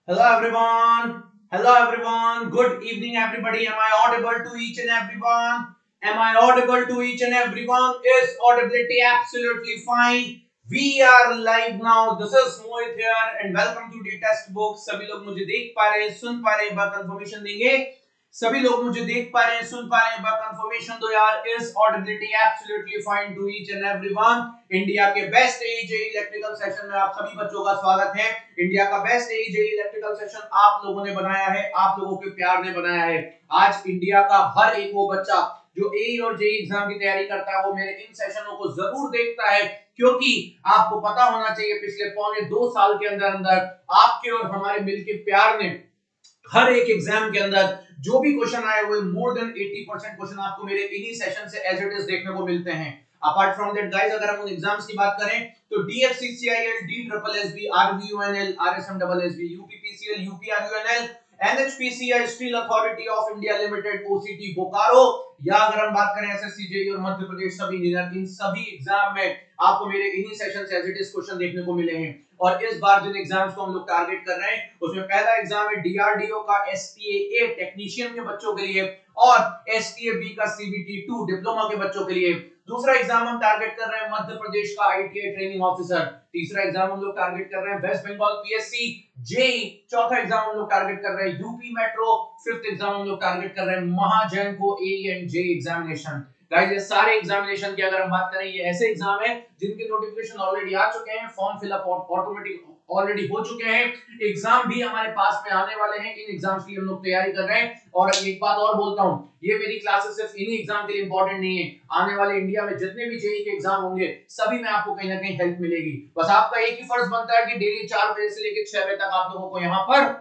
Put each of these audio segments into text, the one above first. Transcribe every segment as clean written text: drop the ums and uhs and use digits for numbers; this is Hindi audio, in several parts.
Hello everyone. Hello everyone. Good evening everybody. Am I audible to each and everyone? Am I audible to each and everyone? Is audibility absolutely fine? We are live now. This is Mohit here and welcome to the test book. सभी लोग मुझे देख पा रहे हैं, सुन पा रहे हैं, बात कंफर्मेशन देंगे. सभी लोग मुझे देख पा रहे हैं, सुन पा रहे हैं, बात कंफर्मेशन दो यार. Is audibility absolutely fine to each and everyone. India के बेस्ट एजे इलेक्ट्रिकल सेशन में आप सभी बच्चों का स्वागत है. इंडिया का बेस्ट एजे इलेक्ट्रिकल सेशन आप लोगों ने बनाया है, आप लोगों के प्यार ने बनाया है. आज इंडिया का हर एक वो बच्चा जो ए और जे एग्जाम की तैयारी करता है वो मेरे इन सेशनों को जरूर देखता है, क्योंकि आपको पता होना चाहिए पिछले पौने 2 साल के अंदर अंदर आपके और हमारे मिलके प्यार ने हर एक एग्जाम के अंदर जो भी क्वेश्चन आए हुए मोर देन 80% क्वेश्चन आपको मेरे इन्हीं सेशन से एज इट इज देखने को मिलते हैं. अपार्ट फ्रॉम दैट गाइस, अगर हम उन एग्जाम्स की बात करें तो DFCCIL, DSSB, RVUNL, RSMSB, UPPCL, UPRUNL, NHPCI, Steel Authority of India Limited, OCT Bokaro, या अगर हम बात करें एसएससी जेईई और मध्य प्रदेश सब इंजीनियर, इन सभी एग्जाम में आपको मेरे इन्हीं सेशन से एज इट इज क्वेश्चन देखने को मिले हैं. और इस बार जिन एग्जाम्स को हम लोग टारगेट कर रहे हैं उसमें पहला एग्जाम है डीआरडीओ का एसटीए टेक्नीशियन के बच्चों के लिए और एसटीए बी का सीबीटी 2 डिप्लोमा के बच्चों के लिए. दूसरा एग्जाम हम टारगेट कर रहे हैं मध्य प्रदेश का आईटीआई ट्रेनिंग ऑफिसर. तीसरा एग्जाम हम लोग टारगेट कर रहे हैं वेस्ट बंगाल पीएससी जेईई. चौथा एग्जाम हम लोग टारगेट कर रहे हैं यूपी मेट्रो. फिफ्थ एग्जाम हम लोग टारगेट कर रहे हैं महाजन को AE and JEE examination. Guys, ये सारे एग्जामिनेशन की अगर हम बात करें, ये ऐसे एग्जाम है जिनके नोटिफिकेशन ऑलरेडी आ चुके हैं, फॉर्म फिलअप ऑटोमेटिक ऑलरेडी हो चुके हैं, एग्जाम भी हमारे पास में आने वाले हैं. इन एग्जाम्स की हम लोग तैयारी कर रहे हैं. और एक बात और बोलता हूं, ये मेरी क्लासेस सिर्फ इन्हीं एग्जाम के लिए इंपॉर्टेंट नहीं है. आने वाले इंडिया में जितने भी जेईई के एग्जाम होंगे सभी में आपको कहीं ना कहीं हेल्प मिलेगी. बस आपका एक ही फर्ज बनता है कि डेली 4 बजे से लेकर 6 बजे तक आप लोगों को यहाँ पर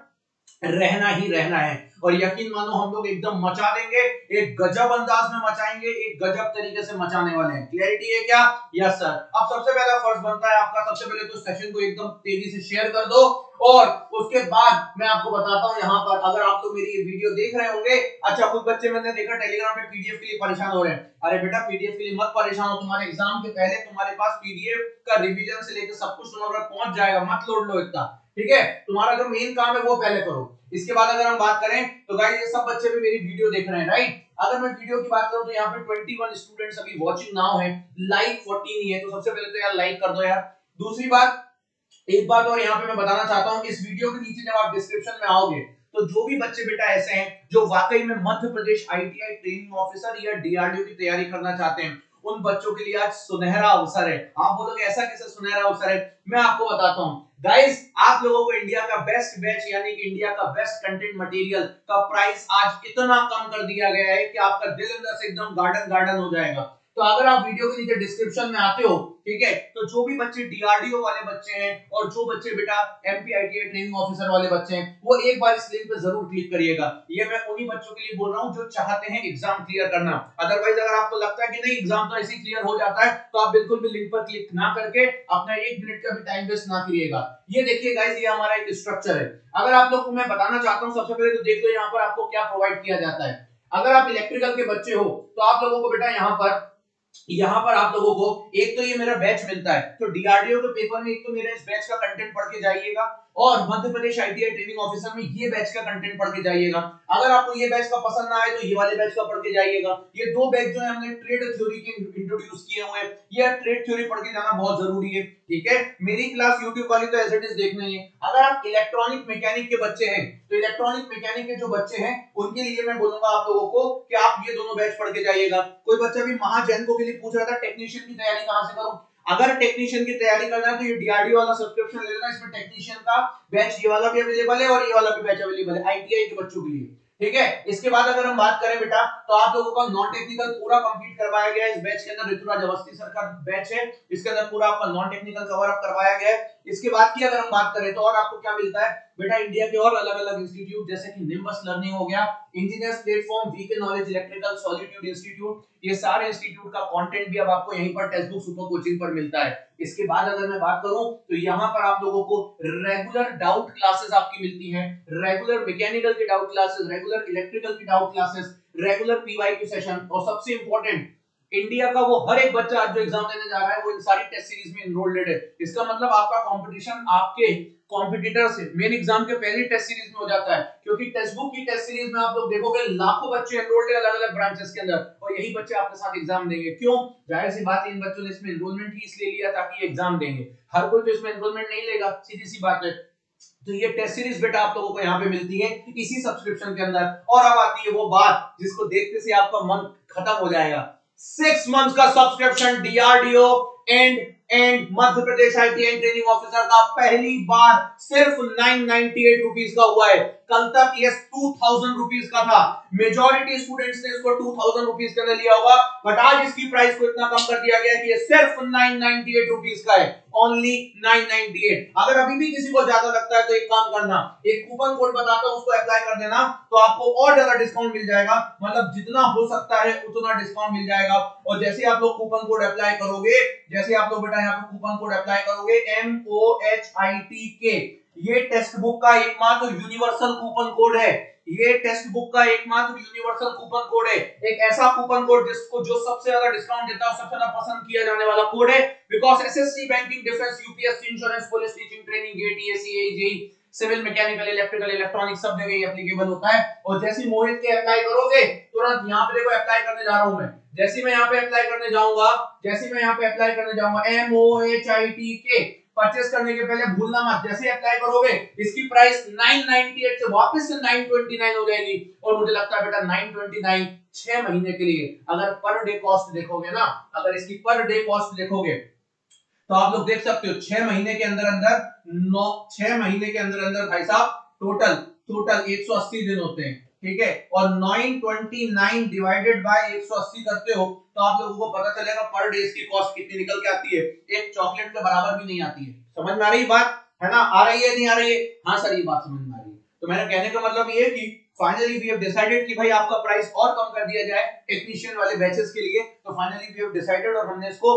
रहना ही रहना है. और यकीन मानो हम लोग एकदम मचा देंगे, एक गजब अंदाज में मचाएंगे, एक गजब तरीके से मचाने वाले हैं. क्लैरिटी है क्या? Yes sir. अब सबसे पहला फर्ज बनता है आपका, सबसे पहले तो सेशन को एकदम तेजी से शेयर कर दो. और उसके बाद मैं आपको बताता हूं यहाँ पर, अगर आप लोग मेरी ये वीडियो देख रहे होंगे, अच्छा कुछ बच्चे मैंने देखा टेलीग्राम पे पीडीएफ के लिए परेशान हो रहे हैं. अरे बेटा, पीडीएफ के लिए मत परेशान हो, तुम्हारे एग्जाम के पहले तुम्हारे पास पीडीएफ का रिवीजन से लेकर सब कुछ तुम्हारे पास पहुंच जाएगा. मत लोड लो इतना, ठीक है? तुम्हारा जो मेन काम है वो पहले करो. इसके बाद अगर हम बात करें तो गाइस, ये सब बच्चे भी मेरी वीडियो देख रहे हैं, राइट? अगर मैं वीडियो की बात करूं तो यहाँ पे 21 स्टूडेंट्स अभी वाचिंग नाउ है, लाइक 14 ही है. तो सबसे पहले तो यार लाइक कर दो यार. दूसरी बात, एक बात और यहाँ पे मैं बताना चाहता हूँ, इस वीडियो के नीचे जब आप डिस्क्रिप्शन में आओगे तो जो भी बच्चे बेटा ऐसे हैं जो वाकई में Madhya Pradesh ITI training officer या डीआरडीओ की तैयारी करना चाहते हैं, उन बच्चों के लिए आज सुनहरा अवसर है. आप बोलोगे ऐसा कैसे सुनहरा अवसर है? मैं आपको बताता हूँ. गाइस, आप लोगों को इंडिया का बेस्ट बैच यानी कि इंडिया का बेस्ट कंटेंट मटेरियल का प्राइस आज इतना कम कर दिया गया है कि आपका दिल अंदर से एकदम गार्डन गार्डन हो जाएगा. तो अगर आप वीडियो के नीचे डिस्क्रिप्शन में आते हो, ठीक है, तो जो भी बच्चे डीआरडीओ वाले बच्चे हैं और जो बच्चे बेटा एमपीआईटीआई ट्रेनिंग ऑफिसर वाले बच्चे हैं, वो एक बार इस लिंक पे जरूर क्लिक करिएगा. ये मैं उन्हीं बच्चों के लिए बोल रहा हूं जो चाहते हैं एग्जाम क्लियर करना. अदरवाइज अगर आपको लगता है कि नहीं एग्जाम तो ऐसे ही क्लियर हो जाता है, तो आप बिल्कुल भी लिंक पर क्लिक ना करके अपना 1 मिनट का भी टाइम वेस्ट ना करिएगा. ये देखिए गाइस, ये हमारा एक स्ट्रक्चर है. अगर आप लोग को मैं बताना चाहता हूं, सबसे पहले तो देख लो यहाँ पर आपको क्या प्रोवाइड किया जाता है. अगर आप इलेक्ट्रिकल के बच्चे हो तो आप लोगों को बेटा यहाँ पर आप लोगों को एक तो ये मेरा बैच मिलता है. तो डीआरडीओ के पेपर में एक तो मेरे इस बैच का कंटेंट पढ़ के जाइएगा, और Madhya Pradesh ITI training officer में ये बैच का कंटेंट पढ़ के जाइएगा. अगर आपको ये बैच का पसंद ना आए तो ये वाले बैच का पढ़ के जाइएगा. ये दो बैच जो है हमने ट्रेड थ्योरी के इंट्रोड्यूस किए हुए हैं. ये ट्रेड थ्योरी पढ़ के जाना बहुत जरूरी है, ठीक है? मेरी क्लास यूट्यूब वाली तो एज इट इज देखना ही है. अगर आप इलेक्ट्रॉनिक मैकेनिक के बच्चे हैं तो इलेक्ट्रॉनिक मैकेनिक के जो बच्चे हैं उनके लिए मैं बोलूंगा आप लोगों को कि आप ये दोनों बैच पढ़ के जाइएगा. कोई बच्चा भी महाजन को के लिए पूछ रहा था टेक्नीशियन की तैयारी कहां से करूं. अगर टेक्नीशियन की तैयारी करना है तो ये डीआरडीओ वाला सब्सक्रिप्शन ले लेना. इसमें टेक्नीशियन का बैच ये वाला भी अवेलेबल है और ये वाला भी बैच अवेलेबल है आईटीआई के बच्चों के लिए, ठीक है? इसके बाद अगर हम बात करें बेटा, तो आप लोगों का नॉन टेक्निकल पूरा कंप्लीट करवाया गया है. इस बैच के अंदर ऋतुराज अवस्थी सर का बैच है, इसके अंदर पूरा आपका नॉन टेक्निकल कवर अप करवाया गया है. इसके बाद की अगर हम बात करें तो और आपको क्या मिलता है बेटा, इंडिया के और अलग अलग इंस्टीट्यूट जैसे कि निम्बस लर्निंग हो गया, engineers platform, VK knowledge electrical, solitude institute, ये सारे इंस्टीट्यूट का कंटेंट भी अब आपको यहीं पर टेक्स्ट बुक सुपर कोचिंग पर मिलता है. इसके बाद अगर मैं बात करूं तो यहाँ पर आप लोगों को रेगुलर डाउट क्लासेस आपकी मिलती हैं. रेगुलर मैकेनिकल की डाउट क्लासेस, रेगुलर इलेक्ट्रिकल की doubt classes, regular PYQ session, और सबसे इंपॉर्टेंट, इंडिया का वो हर एक बच्चा जो एग्जाम देने जा रहा है वो इन सारी टेस्ट सीरीज में इनरोल्ड है. इसका मतलब आपका कंपटीशन आपके कॉम्पिटिटर से मेन एग्जाम के पहले टेस्ट सीरीज में हो जाता है, क्योंकि टेक्स्ट बुक की टेस्ट सीरीज में आप लोग देखोगे लाखों बच्चे एनरोल्ड है अलग अलग ब्रांचेस के अंदर, और यही बच्चे आपके साथ एग्जाम देंगे। क्यों? जाहिर सी बात है, इन बच्चों ने इसमें एनरोलमेंट ही इसलिए लिया ताकि एग्जाम देंगे। हर कोई तो इसमें एनरोलमेंट नहीं लेगा, सीधी सी बात है। तो ये टेस्ट सीरीज बेटा आप लोगों को यहाँ पे मिलती है इसी सब्सक्रिप्शन के अंदर। और अब आती है वो बात जिसको देखते से आपका मन खत्म हो जाएगा। 6 मंथ्स का subscription DRDO and Madhya Pradesh IT and training officer का पहली बार सिर्फ 998 रुपीज का हुआ है। कल तक ये 2000 रुपीज का था। मेजॉरिटी स्टूडेंट्स ने इसको 2000 रुपीज के अंदर लिया होगा, बट आज इसकी प्राइस को इतना कम कर दिया गया है कि ये सिर्फ 998 रुपीज का है। ओनली 998। अगर अभी भी किसी को ज्यादा लगता है तो एक काम करना, एक कूपन कोड बताता हूं, उसको अप्लाई कर देना, तो आपको और ज्यादा डिस्काउंट मिल जाएगा। मतलब जितना हो सकता है उतना डिस्काउंट मिल जाएगा। और जैसे आप लोग कूपन कोड अप्लाई करोगे, जैसे आप लोग बेटा यहाँ पे कूपन कोड अप्लाई करोगे MOHITK, ये टेक्स्ट बुक का एकमात्र यूनिवर्सल कूपन कोड है। ये टेक्स्ट बुक का एकमात्र यूनिवर्सल कूपन कोड है। एक ऐसा कूपन कोड जिसको जो सबसे ज्यादा डिस्काउंट देता है, सबसे ज्यादा पसंद किया जाने वाला कोड है। Because SSC, banking, defence, UPSC, insurance, police, teaching, training, GATE, AC, AJE, civil, mechanical, electrical, electronic सब जगह ये एप्लीकेबल होता है। और जैसे मोहित के अप्लाई करोगे, तुरंत यहाँ पे देखो अप्लाई करने जा रहा हूं मैं। जैसे मैं यहाँ पे अप्लाई करने जाऊंगा, MOHITK परचेस करने के पहले भूलना मत, जैसे अप्लाई करोगे इसकी प्राइस 998 से वापस से 929 हो जाएगी। और मुझे लगता है बेटा 929 6 महीने के लिए अगर पर डे कॉस्ट देखोगे ना, अगर इसकी पर डे कॉस्ट देखोगे तो आप लोग देख सकते हो 6 महीने के अंदर अंदर 6 महीने के अंदर अंदर भाई साहब टोटल 180 दिन होते हैं, ठीक है। और 929 डिवाइडेड बाय 180 करते हो तो आप लोगों को पता चलेगा पर डे की कॉस्ट कितनी निकल के आती है। एक चॉकलेट के बराबर भी नहीं आती है। समझ में आ रही बात है ना? आ रही है नहीं आ रही है? हाँ सर, ये बात समझ में आ रही है। तो मैंने कहने का मतलब ये है कि फाइनली वी हैव डिसाइडेड कि भाई आपका प्राइस और कम कर दिया जाए टेक्नीशियन वाले बैचेस के लिए। तो फाइनली वी हैव डिसाइडेड, और हमने इसको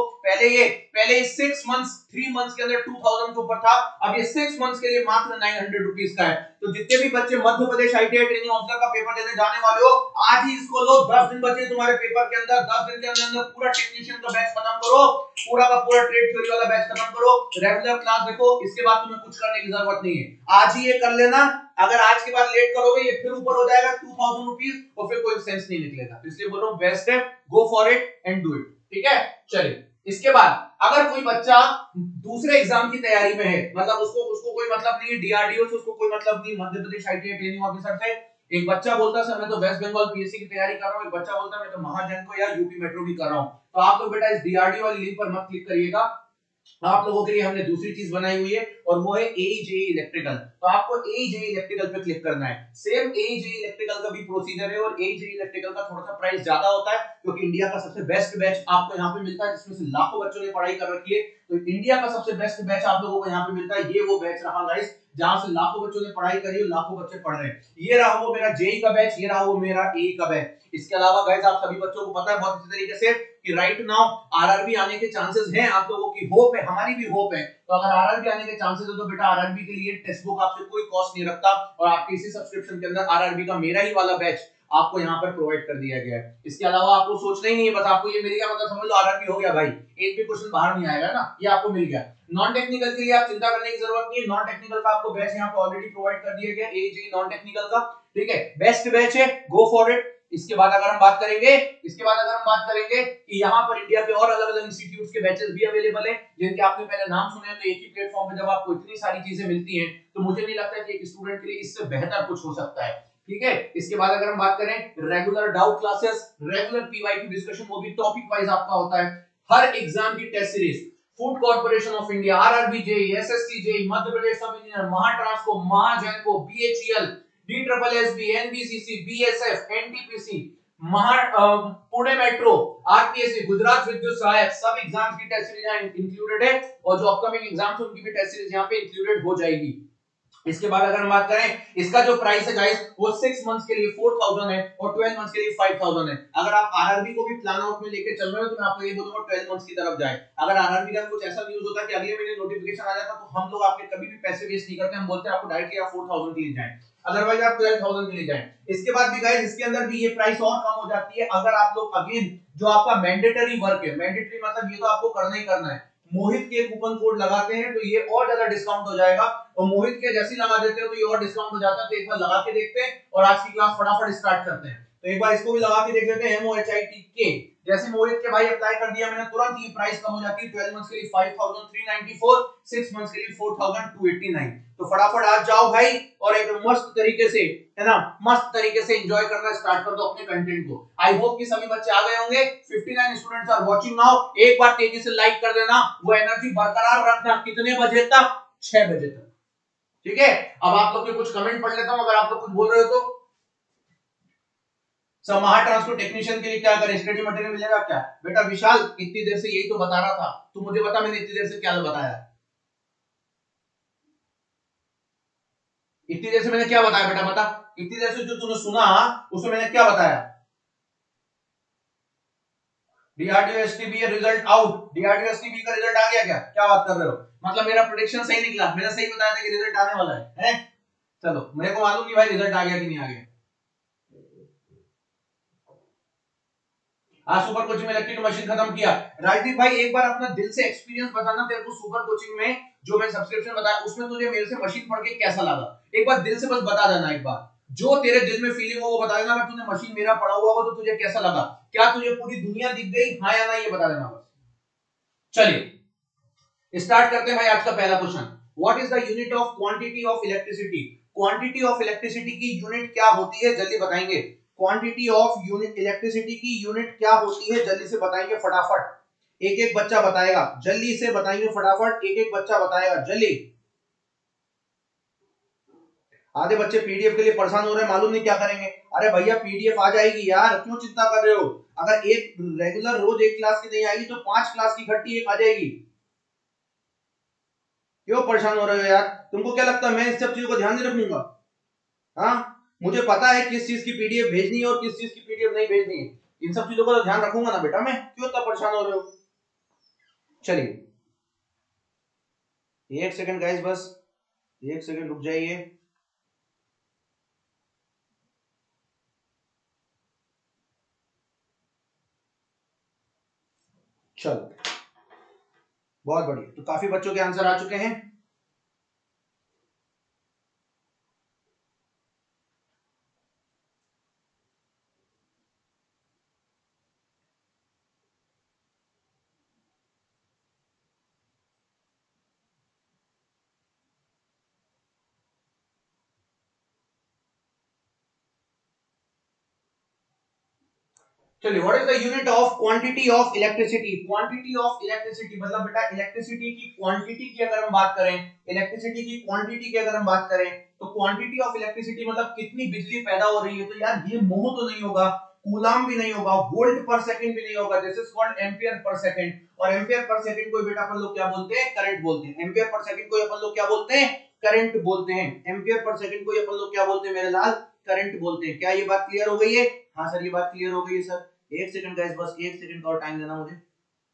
पहले 6 मंथ्स 3 मंथ्स के अंदर 2000 के ऊपर था, अब ये 6 मंथ्स के लिए मात्र 900 रुपीस का है। तो जितने भी बच्चे Madhya Pradesh ITI training officer का पेपर देने जाने वाले हो, आज ही इसको लो। 10 दिन बचे तुम्हारे पेपर के अंदर, 10 दिन के अंदर पूरा टेक्नीशियन का बैच खत्म करो, पूरा का पूरा ट्रेड थ्योरी वाला बैच खत्म करो, रेगुलर क्लास देखो। इसके बाद तुम्हें कुछ करने की जरूरत नहीं है, आज ही ये कर लेना। अगर आज के बाद लेट करोगे ये फिर ऊपर हो जाएगा 2000 रुपीस, और फिर कोई सेंस नहीं निकलेगा। तो इसलिए बोल रहा हूं बेस्ट है, go for it and do it, ठीक है। चलिए, इसके बाद अगर कोई बच्चा दूसरे एग्जाम की तैयारी में है, मतलब उसको कोई मतलब नहीं है डीआरडीओ से, उसको कोई मतलब नहीं Madhya Pradesh ITI training officer से। एक बच्चा बोलता सर मैं तो वेस्ट बंगाल पीएससी की तैयारी कर रहा हूं, एक बच्चा बोलता मैं तो महाजनको या यूपी मेट्रो की कर रहा हूं। तो आप लोग बेटा इस डीआरडीओ वाली लिंक पर मत क्लिक करिएगा। आप लोगों के लिए हमने दूसरी चीज बनाई हुई है, और वो है एईजेई इलेक्ट्रिकल। तो आपको एईजेई इलेक्ट्रिकल पे क्लिक करना है। सेम एईजेई इलेक्ट्रिकल का भी प्रोसीजर है, और एईजेई इलेक्ट्रिकल का थोड़ा सा प्राइस ज्यादा होता है, क्योंकि इंडिया का सबसे बेस्ट बैच आपको यहाँ पे मिलता है, जिसमें से लाखों बच्चों ने पढ़ाई कर रखी है। तो इंडिया का सबसे बेस्ट बैच आप लोगों को यहाँ पे मिलता है। ये वो बैच रहा गाइस जहां से लाखों बच्चों ने पढ़ाई करी है, लाखों बच्चे पढ़ रहे हैं। ये रहा वो मेरा जेई का बैच, ये रहा वो मेरा एई का बैच। इसके अलावा गाइस आप सभी बच्चों को पता है बहुत अच्छी तरीके से कि राइट नाउ आरआरबी आने के चांसेस हैं। आप लोगों की होप है, हमारी भी होप है। तो अगर आरआरबी आने के चांसेस है तो बेटा आरआरबी के लिए टेक्स्ट बुक आपसे कोई कॉस्ट नहीं रखता, और आपके इसी सब्सक्रिप्शन के अंदर आरआरबी का मेरा ही वाला बैच आपको यहाँ पर प्रोवाइड कर दिया गया है। इसके अलावा आपको सोचना ही नहीं है, बस आपको ये मिल गया मतलब समझ लो आरआरबी हो गया भाई, एक भी क्वेश्चन बाहर नहीं आएगा ना, ये आपको मिल गया। नॉन टेक्निकल के लिए आप चिंता करने की जरूरत नहीं है। नॉन टेक्निकल का आपको बैच यहाँ पे ऑलरेडी प्रोवाइड कर दिया गया एजेई नॉन टेक्निकल का, ठीक है। बेस्ट बैच है, गो फॉर इट। इसके बाद अगर हम बात करेंगे कि यहाँ पर इंडिया के और अलग अलग इंस्टीट्यूट्स के बैचेस भी अवेलेबल है, जिनके आपने पहले नाम सुने हैं। तो एक ही प्लेटफॉर्म पे जब आपको इतनी सारी चीजें मिलती हैं, तो मुझे नहीं लगता कि एक स्टूडेंट के लिए इससे बेहतर कुछ हो सकता है, ठीक है। इसके बाद अगर हम बात करें regular doubt classes, regular PYQ discussion, वो भी टॉपिक वाइज आपका होता है। हर एग्जाम की test series, Food Corporation of India, RRB JE, SSC JE, Madhya Pradesh sub engineer, Mahatransco, Mahagenco, BHEL, DSSB, NBCC, BSF, NTPC, Pune metro, RPSC, Gujarat Vidyut Sahayak, सब एग्जाम्स की टेस्ट सीरीज यहाँ इंक्लूडेड है। और जो अपकमिंग एग्जाम्स है उनकी भी टेस्ट सीरीज यहाँ पे इंक्लूडेड हो जाएगी। इसके बाद अगर हम बात करें, इसका जो प्राइस है गाइस वो 6 मंथ्स के लिए 4000 है, और 12 मंथ्स के लिए 5000 है। अगर आप आरआरबी को भी प्लान आउट में लेके चल रहे हो, तो मैं आपको ये बोलूंगा 12 मंथ्स की तरफ जाए। अगर आरआरबी का कुछ ऐसा न्यूज़ होता है कि अगले महीने नोटिफिकेशन आ जाता, तो हम लोग आपके कभी भी पैसे वेस्ट नहीं करते, हम बोलते हैं आपको डायरेक्टली आप 4000 के लिए जाएं, अदरवाइज आप 12000 के लिए जाएं। इसके बाद भी गाइस इसके अंदर भी ये प्राइस और कम हो जाती है, अगर आप लोग अगेन जो आपका मैंडेटरी वर्क है, मैंडेटरी मतलब ये तो आपको करना ही करना है, मोहित के कूपन कोड लगाते हैं तो ये और ज्यादा डिस्काउंट हो जाएगा, और मोहित के जैसे लगा देते हो तो ये और डिस्काउंट हो जाता है। तो एक बार लगा के देखते हैं और आज की क्लास फटाफट स्टार्ट करते हैं। तो एक बार इसको भी लगा के देख लेते हैं, MOHITK। जैसे मोहित के भाई अप्लाई कर दिया मैंने, तुरंत ये प्राइस कम हो जाती है। 12 मंथ्स के लिए 5394, 6 मंथ्स के लिए 4289। तो फटाफट आज जाओ भाई और एक मस्त तरीके से, है ना, मस्त तरीके से एंजॉय करना स्टार्ट कर दो अपने कंटेंट को। आई होप कि सभी बच्चे आ गए होंगे। 59 स्टूडेंट्स आर वाचिंग नाउ। एक बार तेजी से लाइक कर देना, वो एनर्जी बरकरार रखना। कितने बजे तक? 6 बजे तक। ठीक है, अब आप लोग के कुछ कमेंट पढ़ लेता हूं, अगर आप लोग कुछ बोल रहे हो तो। समाहर ट्रांसपोर्ट टेक्नीशियन के लिए क्या करें? स्टडी मटेरियल मिलेगा क्या? बेटा विशाल, इतनी देर से यही तो बता रहा था, तू मुझे बता मैंने इतनी देर से क्या बताया? इतनी देर से मैंने क्या बताया बेटा? बता, इतनी देर से जो तूने सुना उसमें मैंने क्या बताया? DRDO STB result out. DRDO STB का रिजल्ट आ गया क्या? क्या बात कर रहे हो? मतलब मेरा प्रेडिक्शन सही निकला, मैंने सही बताया था कि रिजल्ट आने वाला है? चलो, मेरे को मालूम नहीं भाई रिजल्ट आ गया कि नहीं आ गया। आज सुपर कोचिंग में इलेक्ट्रिक मशीन खत्म किया। राजदीप भाई एक बार अपना दिल से एक्सपीरियंस बताना, तेरे को सुपर कोचिंग में जो मैं सब्सक्रिप्शन बताया उसमें तुझे मेरे से मशीन पढ़ के कैसा लगा? एक बार दिल से बस बता देना, एक बार जो तेरे दिल में फीलिंग हो वो बता देना। अगर तूने मशीन मेरा पढ़ा हुआ हो तो तुझे कैसा लगा? क्या तुझे पूरी दुनिया दिख गई, हाँ या ना, ये बता देना बस। चलिए स्टार्ट करते हैं भाई आज का पहला question. What is the unit of quantity of electricity? Quantity of electricity की यूनिट क्या होती है? जल्दी बताएंगे। क्वांटिटी ऑफ यूनिट इलेक्ट्रिसिटी की यूनिट क्या होती है? जल्दी से बताएंगे फटाफट। एक एक बच्चा बताएगा, जल्दी से बताएंगे फटाफट, एक एक बच्चा बताएगा जल्दी। आधे बच्चे पीडीएफ के लिए परेशान हो रहे हैं, मालूम नहीं क्या करेंगे। अरे भैया पीडीएफ आ जाएगी यार, क्यों चिंता कर रहे हो? अगर एक रेगुलर रोज एक क्लास की नहीं आएगी तो 5 क्लास की इकट्ठी एक आ जाएगी। क्यों परेशान हो रहे हो यार? तुमको क्या लगता है मैं इस सब चीजों को ध्यान नहीं रखूंगा? हाँ, मुझे पता है किस चीज की पीडीएफ भेजनी है और किस चीज की पीडीएफ नहीं भेजनी है। इन सब चीजों का तो ध्यान रखूंगा ना बेटा मैं, क्यों इतना परेशान हो रहे हो? चलिए एक सेकंड गाइस, बस एक सेकंड रुक जाइए। चलो बहुत बढ़िया, तो काफी बच्चों के आंसर आ चुके हैं। चलिए, what is the unit of quantity of electricity? Quantity of electricity मतलब बेटा इलेक्ट्रिसिटी की क्वांटिटी की अगर हम बात करें, इलेक्ट्रिसिटी की क्वांटिटी की अगर हम बात करें तो क्वांटिटी ऑफ इलेक्ट्रिसिटी मतलब कितनी बिजली पैदा हो रही है। तो यार ये मोह तो नहीं होगा, कूलम भी नहीं होगा, वोल्ट पर सेकंड भी नहीं होगा, this is called ampere per second. और एंपियर पर सेकंड को बेटा अपन लोग क्या बोलते हैं? करंट बोलते हैं। एंपियर पर सेकंड को अपन लोग क्या बोलते हैं? करंट बोलते हैं। एंपियर पर सेकंड को अपन लोग क्या बोलते हैं मेरे लाल? करंट बोलते हैं। क्या ये बात क्लियर हो गई है? हाँ सर, ये बात क्लियर हो गई है सर। एक सेकंड गाइस, बस एक सेकंड का और टाइम देना मुझे।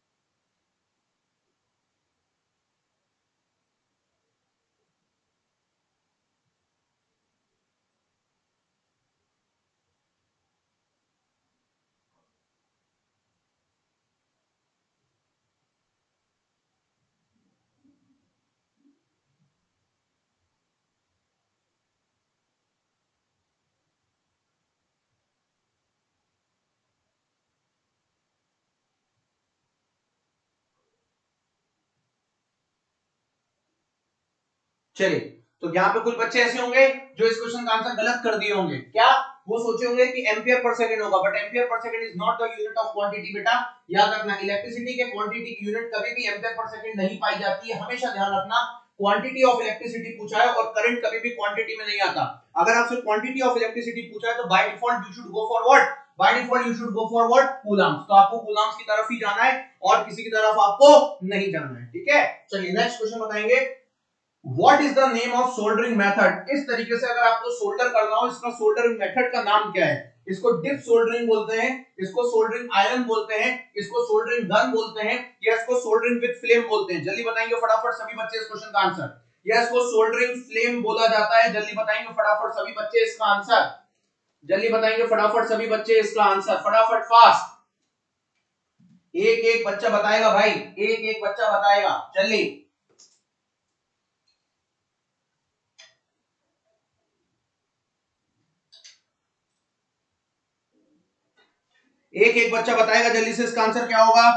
चलिए, तो यहाँ पे कुछ बच्चे ऐसे होंगे जो इस क्वेश्चन का आंसर गलत कर दिए होंगे। क्या वो सोचे होंगे कि एम्पियर पर सेकंड होगा, but ampere per second is not the unit of quantity. बेटा याद रखना, इलेक्ट्रिसिटी के क्वांटिटी की यूनिट कभी भी एम्पियर पर सेकंड नहीं पाई जाती है। हमेशा ध्यान रखना, क्वांटिटी ऑफ इलेक्ट्रिसिटी पूछा है और करंट कभी भी क्वांटिटी में नहीं आता। अगर आपसे क्वांटिटी ऑफ इलेक्ट्रिसिटी पूछा है तो by default you should go for what? By default you should go for what? Coulombs. तो आपको कूलम्स की तरफ ही जाना है और किसी की तरफ आपको नहीं जाना है। ठीक है, चलिए नेक्स्ट क्वेश्चन बताएंगे। What is the name of soldering method? इस तरीके से अगर आपको सोल्डर करना हो, इसका सोल्डरिंग मेथड का नाम क्या है? इसको डिप सोल्डरिंग बोलते हैं, इसको सोल्डरिंग आयरन बोलते हैं, इसको सोल्डरिंग गन बोलते हैं, या इसको सोल्डरिंग विद फ्लेम बोलते हैं। जल्दी बताएंगे फटाफट सभी बच्चे इस क्वेश्चन का आंसर। या इसको सोल्डरिंग फ्लेम बोला जाता है। जल्दी बताएंगे फटाफट सभी बच्चे इसका आंसर। जल्दी बताएंगे फटाफट सभी बच्चे इसका आंसर, फटाफट फास्ट। एक एक बच्चा बताएगा भाई, एक एक बच्चा बताएगा, जल्दी। एक एक बच्चा बताएगा जल्दी से, इसका आंसर क्या होगा?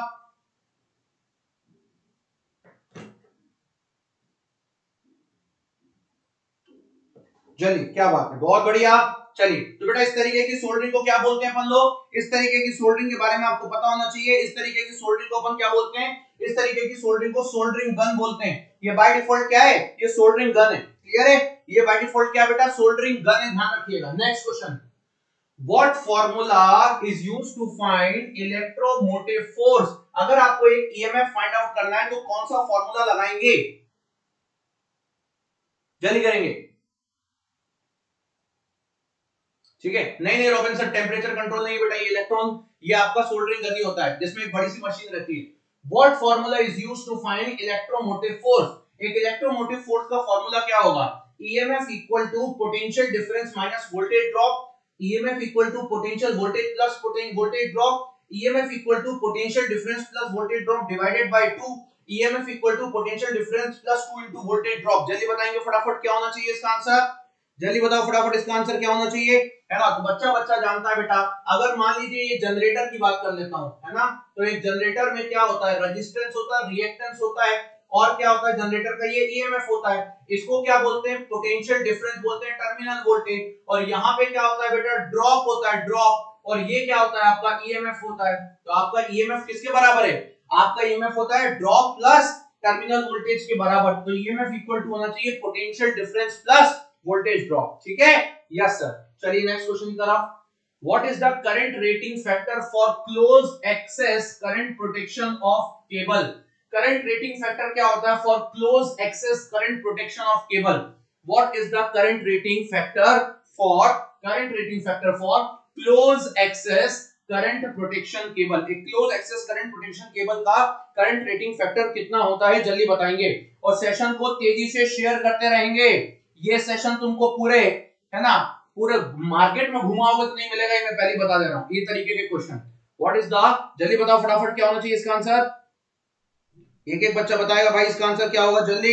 जल्दी, क्या बात है, बहुत बढ़िया। चलिए तो बेटा इस तरीके की सोल्डरिंग को क्या बोलते हैं अपन लोग? इस तरीके की सोल्डरिंग के बारे में आपको पता होना चाहिए। इस तरीके की सोल्डरिंग को अपन क्या बोलते हैं? इस तरीके की सोल्डरिंग को सोल्डरिंग गन बोलते हैं। ये बाय डिफॉल्ट क्या है? ये सोल्डरिंग गन है। क्लियर है? ये बाय डिफॉल्ट क्या बेटा? सोल्डरिंग गन है, ध्यान रखिएगा। Next question, What formula is used to find electromotive force? अगर आपको एक ईएमएफ फाइंड आउट करना है तो कौन सा फॉर्मूला लगाएंगे? जल्दी करेंगे, ठीक है? नहीं नहीं रॉबिन्सन, टेम्परेचर कंट्रोल नहीं बेटा, ये इलेक्ट्रॉन, ये आपका सोल्डरिंग गन ही होता है जिसमें एक बड़ी सी मशीन रहती है। What formula is used to find electromotive force? एक इलेक्ट्रोमोटिव फोर्स का फार्मूला क्या होगा? EMF equal to potential difference minus voltage drop, EMF equal to potential voltage plus voltage drop, EMF equal to potential difference plus voltage drop divided by 2, EMF equal to potential difference plus 2 into voltage drop. जल्दी बताएंगे फटाफट क्या होना चाहिए इसका आंसर? जल्दी बताओ फटाफट, इसका आंसर क्या होना चाहिए? है ना? तो बच्चा बच्चा जानता है बेटा। अगर मान लीजिए ये जनरेटर की बात कर लेता हूं, है ना, तो एक जनरेटर में क्या होता है? रेजिस्टेंस होता है, रिएक्टेंस होता है, और क्या होता है जनरेटर का? ये ईएमएफ होता है। इसको क्या बोलते हैं? पोटेंशियल डिफरेंस बोलते हैं, टर्मिनल वोल्टेज। और यहाँ पे क्या होता है बेटा? ड्रॉप होता है, ड्रॉप। और ये क्या होता है? आपका ईएमएफ होता है। तो आपका ईएमएफ किसके बराबर है? आपका ईएमएफ होता है ड्रॉप प्लस टर्मिनल वोल्टेज के बराबर। तो ईएमएफ इक्वल टू होना चाहिए potential difference plus voltage drop. ठीक है? Yes sir. चलिए नेक्स्ट क्वेश्चन की तरफ। What is the current rating factor for close access current protection of cable? Current rating factor क्या होता है for close access current protection of cable? What is the current rating factor for close access current protection cable? एक close access current protection cable का current rating factor कितना होता है? जल्दी बताएंगे और सेशन को तेजी से शेयर करते रहेंगे। ये सेशन तुमको पूरे, है ना, पूरे मार्केट में घुमाओगे तो नहीं मिलेगा, ये मैं पहले बता दे रहा हूं। ये तरीके के क्वेश्चन, व्हाट इज द, जल्दी बताओ फटाफट क्या होना चाहिए इसका आंसर? एक एक बच्चा बताएगा भाई इसका आंसर क्या होगा, जल्दी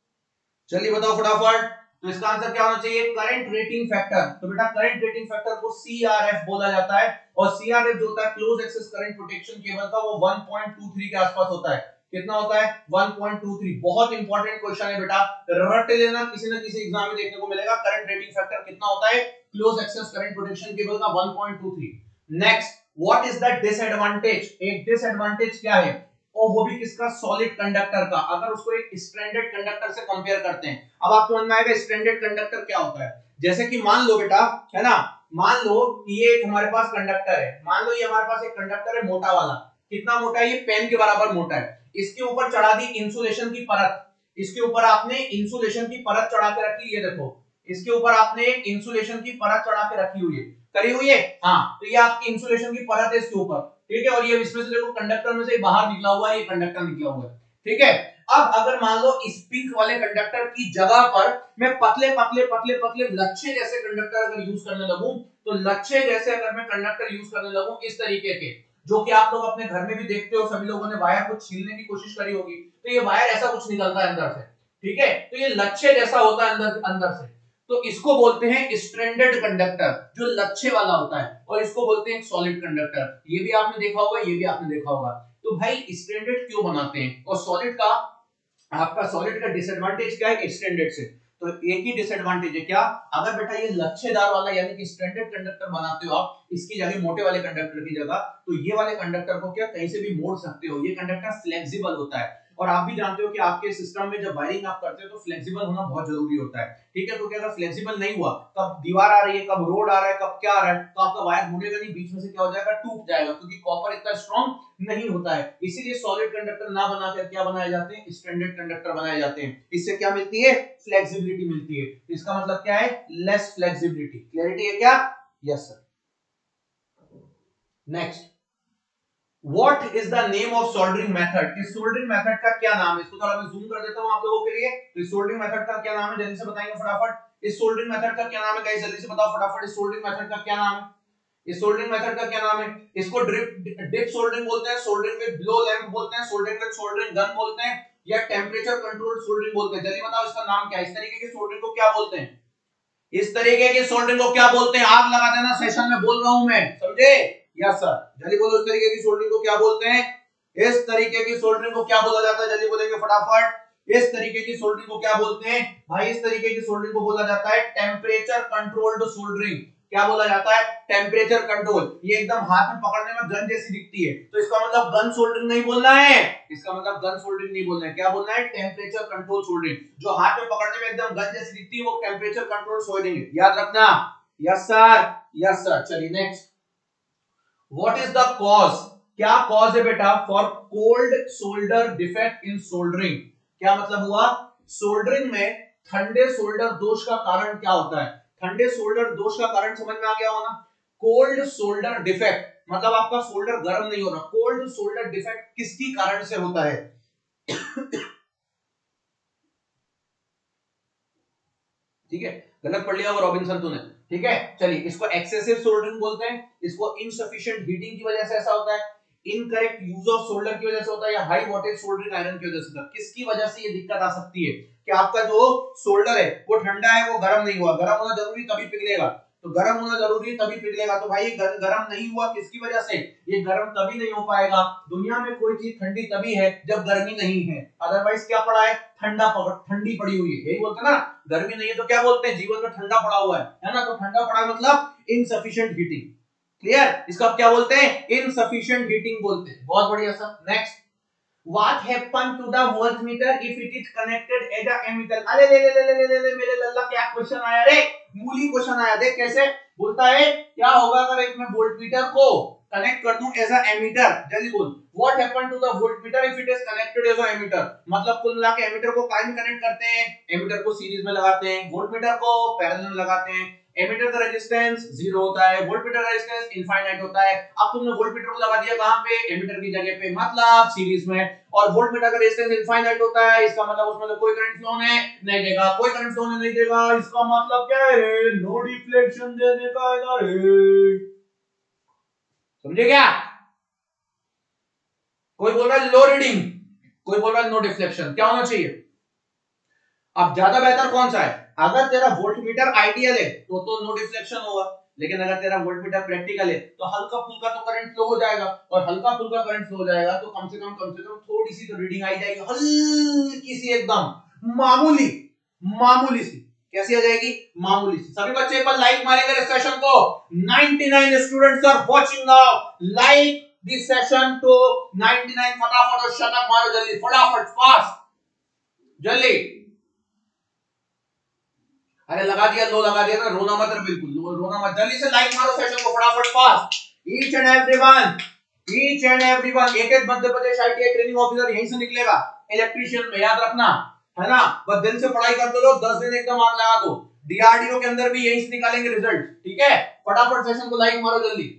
जल्दी बताओ फटाफट। तो इसका आंसर क्या होना चाहिए? Current rating factor. तो बेटा करंट रेटिंग फैक्टर को सीआरएफ बोला जाता है, और सीआरएफ जो होता है close excess current protection cable का, वो 1.23 के आसपास होता है। कितना होता है? 1.23। बहुत इंपॉर्टेंट क्वेश्चन है बेटा, रट लेना, किसी न किसी एग्जाम में देखने को मिलेगा। करंट रेटिंग फैक्टर कितना होता है close excess current protection cable का? 1.23। Next, what is the disadvantage? एक डिसएडवांटेज क्या है? और वो भी किसका? सॉलिड कंडक्टर का। अगर उसको एक स्ट्रैंडेड कंडक्टर से कंपेयर करते हैं, अब आपको समझ में आएगा स्ट्रैंडेड कंडक्टर क्या होता है। जैसे कि मान लो बेटा, है ना, मान लो ये एक हमारे पास कंडक्टर है, मान लो ये हमारे पास एक कंडक्टर है मोटा वाला। कितना मोटा है? ये पेन के बराबर मोटा है। इसके ऊपर चढ़ा दी इंसुलेशन की परत, इसके ऊपर आपने इंसुलेशन की परत चढ़ा के रखी, ये देखो इसके ऊपर आपने एक इंसुलेशन की परत चढ़ा के रखी हुई है, करी हुई है। हाँ, तो ये आपकी इंसुलेशन की परत है इसके ऊपर, ठीक है, और ये इसमें से देखो कंडक्टर में से बाहर निकला हुआ है, ये कंडक्टर निकला हुआ है, ठीक है। अब अगर मान लो इस पिंक वाले कंडक्टर की जगह पर मैं पतले पतले पतले पतले लच्छे जैसे कंडक्टर अगर यूज करने लगूं, तो लच्छे जैसे अगर मैं कंडक्टर यूज करने लगूं इस तरीके के, जो कि आप लोग अपने घर में भी देखते हो, सभी लोगों ने वायर को छीलने की कोशिश करी होगी, तो ये वायर ऐसा कुछ निकलता है अंदर से, ठीक है, तो ये लच्छे जैसा होता है अंदर से। तो इसको बोलते हैं स्ट्रैंडेड कंडक्टर, जो लच्छे वाला होता है, और इसको बोलते हैं सॉलिड कंडक्टर। ये भी आपने देखा होगा, ये भी आपने देखा होगा। तो भाई स्ट्रैंडेड क्यों बनाते हैं? और सॉलिड का, आपका सॉलिड का डिसएडवांटेज क्या है स्टैंडर्ड से? तो एक ही डिसएडवांटेज है, क्या? अगर बेटा ये लच्छेदार वाला यानी कि स्टैंडर्ड कंडक्टर बनाते हो आप, इसकी जगह मोटे वाले कंडक्टर की जगह, तो ये वाले कंडक्टर को क्या कहीं से भी मोड़ सकते हो। ये कंडक्टर फ्लेक्सिबल होता है, और आप भी जानते हो कि आपके सिस्टम में जब वायरिंग आप करते हो तो फ्लेक्सिबल होना बहुत जरूरी होता है, ठीक है। तो क्या अगर फ्लेक्सिबल नहीं हुआ, कब दीवार आ रही है, कब रोड आ रहा है, कब क्या आ रहा है, तो आपका वायर मुड़ेगा नहीं, बीच में से क्या हो जाएगा? टूट जाएगा, क्योंकि कॉपर इतना स्ट्रॉन्ग नहीं होता है। इसीलिए सॉलिड कंडक्टर ना बनाकर क्या बनाए जाते हैं? स्टैंडर्ड कंडक्टर बनाए जाते हैं। इससे क्या मिलती है? फ्लेक्सिबिलिटी मिलती है। इसका मतलब क्या है? Less flexibility. क्लैरिटी है क्या? Yes sir. Next, what is the name of soldering method? इस सोल्डरिंग मेथड का क्या नाम है? इसको थोड़ा मैं जूम कर देता हूं आप लोगों के लिए। तो इस सोल्डरिंग मेथड का क्या नाम है? जल्दी से बताएंगे फटाफट। इस सोल्डरिंग मेथड का क्या नाम है गाइस? जल्दी से बताओ फटाफट, इस सोल्डरिंग मेथड का क्या नाम है? इस सोल्डरिंग मेथड का क्या नाम है? इसको डिप सोल्डरिंग बोलते हैं, सोल्डरिंग विद लो लैंप बोलते हैं, सोल्डरिंग विद सोल्डरिंग गन बोलते हैं, या टेम्परेचर कंट्रोल्ड सोल्डरिंग बोलते हैं। जल्दी बताओ इसका नाम क्या है? इस तरीके की सोल्डरिंग को क्या बोलते हैं? इस तरीके की सोल्डरिंग को क्या बोलते हैं? आग लगा देना, सेशन में बोल रहा हूं मैं, समझे? यस सर, जल्दी बोलो, इस तरीके की सोल्डरिंग को क्या बोलते हैं? इस तरीके की सोल्डरिंग को क्या बोला जाता है? जल्दी बोलेंगे फटाफट। इस तरीके की सोल्डरिंग को क्या बोलते हैं भाई? इस तरीके की सोल्डरिंग को बोला जाता है टेम्परेचर कंट्रोल्ड सोल्डरिंग। क्या बोला जाता है? Temperature control. ये एकदम हाथ में पकड़ने में गन जैसी दिखती है, तो इसका मतलब गन सोल्डरिंग नहीं बोलना है, इसका मतलब गन सोल्डरिंग नहीं बोलना है। क्या बोलना है? Temperature control soldering. जो हाथ में पकड़ने में एकदम गन जैसी दिखती है वो टेम्परेचर कंट्रोल सोल्डरिंग है, याद रखना। Yes sir, yes sir. चलिए next, what is the cause? क्या कॉज है बेटा for cold solder defect in soldering? क्या मतलब हुआ? सोल्डरिंग में ठंडे सोल्डर दोष का कारण क्या होता है? ठंडे सोल्डर दोष का कारण समझ में आ गया होगा। कोल्ड सोल्डर डिफेक्ट मतलब आपका सोल्डर गर्म नहीं हो रहा। कोल्ड सोल्डर डिफेक्ट किसकी कारण से होता है? ठीक है, गलत पढ़ लिया वो रॉबिन्सन तूने। ठीक है, चलिए, इसको एक्सेसिव सोल्डरिंग बोलते हैं, इसको इनसफिशिएंट हीटिंग की वजह से ऐसा होता है, इनकरेक्ट यूज ऑफ सोल्डर की वजह से होता है, या हाई वोल्टेज सोल्डरिंग आयरन की वजह से होता है। किसकी वजह से ये दिक्कत आ सकती है कि आपका जो सोल्डर है वो ठंडा है, वो गर्म नहीं हुआ। गर्म होना जरूरी तभी पिघलेगा, तो गर्म होना जरूरी तभी पिघलेगा। तो भाई गर्म नहीं हुआ किसकी वजह से? ये गर्म तभी नहीं हो पाएगा। दुनिया में कोई चीज ठंडी तभी है जब गर्मी नहीं है, अदरवाइज क्या पड़ा है? ठंडी पड़ी हुई है, यही बोलते हैं ना। गर्मी नहीं है तो क्या बोलते हैं? जीवन में ठंडा पड़ा हुआ है ना। तो ठंडा पड़ा है मतलब इनसफिशिएंट हीटिंग। क्लियर? इसको आप क्या बोलते हैं? इनसफिशिएंट हीटिंग बोलते हैं। बहुत बढ़िया sir. Next, What happened to the voltmeter if it is connected as a ammeter? अरे ले मेरे लल्ला, क्या क्वेश्चन आया रे? मूली क्वेश्चन आया। देख कैसे बोलता है, क्या होगा अगर एक मैं वोल्टमीटर को कनेक्ट कर दूं एज अ एमीटर? जल्दी बोल, What happened to the voltmeter if it is connected as a ammeter? मतलब कुल मिला के एमीटर को काहे में कनेक्ट करते हैं? एमीटर को सीरीज में लगाते हैं, वोल्टमीटर को पैरेलल में लगाते हैं। एमीटर का रेजिस्टेंस 0 होता है, वोल्टमीटर का रेजिस्टेंस इनफाइनाइट होता है। अब तुमने वोल्टमीटर को लगा दिया कहां पे? एमीटर की जगह पे, मतलब सीरीज में। और वोल्टमीटर का रेजिस्टेंस इनफाइनाइट होता है, इसका मतलब उसमें तो कोई करंट फ्लो नहीं देगा, कोई करंट फ्लो नहीं देगा। इसका मतलब क्या है? नो डिफ्लेक्शन दे देगा इधर। समझे क्या? कोई बोल रहा है लो रीडिंग, कोई बोल रहा है नो डिफ्लेक्शन। क्या होना चाहिए? अब ज्यादा बेहतर कौन सा है? अगर तेरा वोल्टमीटर आइडियल है तो नो डिफ्लेक्शन होगा, लेकिन अगर तेरा वोल्टमीटर प्रैक्टिकल है तो हल्का फुल्का तो करंट फ्लो हो जाएगा, और हल्का फुल्का करंट फ्लो हो जाएगा तो कम से कम थोड़ी सी तो रीडिंग आई जाएगी, हल्की सी, एकदम मामूली, मामूली सी। कैसी आ जाएगी? मामूली सी। सभी बच्चे एक बार लाइक मारेंगे इस सेशन को। 99 students are watching now. Like this session to 99। फटाफट और शतक मारो जल्दी, फटाफट, फास्ट, जल्दी। अरे लगा दिया, लो लगा दिया ना, रोना मत, बिल्कुल रोना मत, जल्दी से लाइक मारो सेशन को, फटाफट, fast. Each and everyone, each and everyone. एक Madhya Pradesh ITI training officer यहीं से निकलेगा, इलेक्ट्रीशियन में, याद रखना, है ना। बस दिल से पढ़ाई करते रहो, 10 दिन एकदम आग लगा दो। डीआरडीओ के अंदर भी यहीं से निकालेंगे रिजल्ट, ठीक है। फटाफट सेशन को लाइक मारो जल्दी।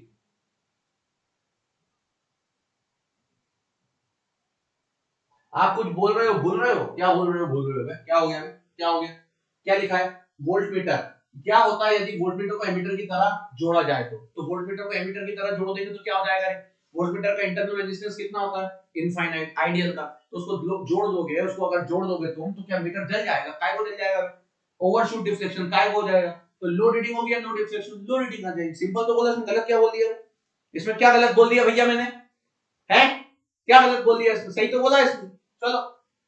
आप कुछ बोल रहे हो, भूल रहे हो, क्या बोल रहे हो, भूल रहे हो? क्या हो गया, क्या हो गया? क्या लिखा है? वोल्टमीटर। क्या होता है यदि वोल्टमीटर को एमीटर की तरह जोड़ा जाए तो वोल्टमीटर को एमीटर की तरह जोड़ देंगे तो क्या हो जाएगा? वोल्टमीटर का इंटरनल रेजिस्टेंस कितना होता है? इनफाइनाइट, आइडियल का। तो उसको जोड़ दोगे, उसको अगर जोड़ दोगे तुम तो क्या मीटर जल जाएगा? काय को जल जाएगा? ओवरशूट डिफ्लेक्शन, काय को हो जाएगा? तो लो रीडिंग हो गया, नो डिफ्लेक्शन, लो रीडिंग आ जाएगी। सिंपल तो बोला, इसमें गलत क्या बोल दिया? इसमें क्या गलत बोल दिया भैया मैंने? है क्या गलत बोल दिया इसमें? सही तो बोला इसमें। चलो,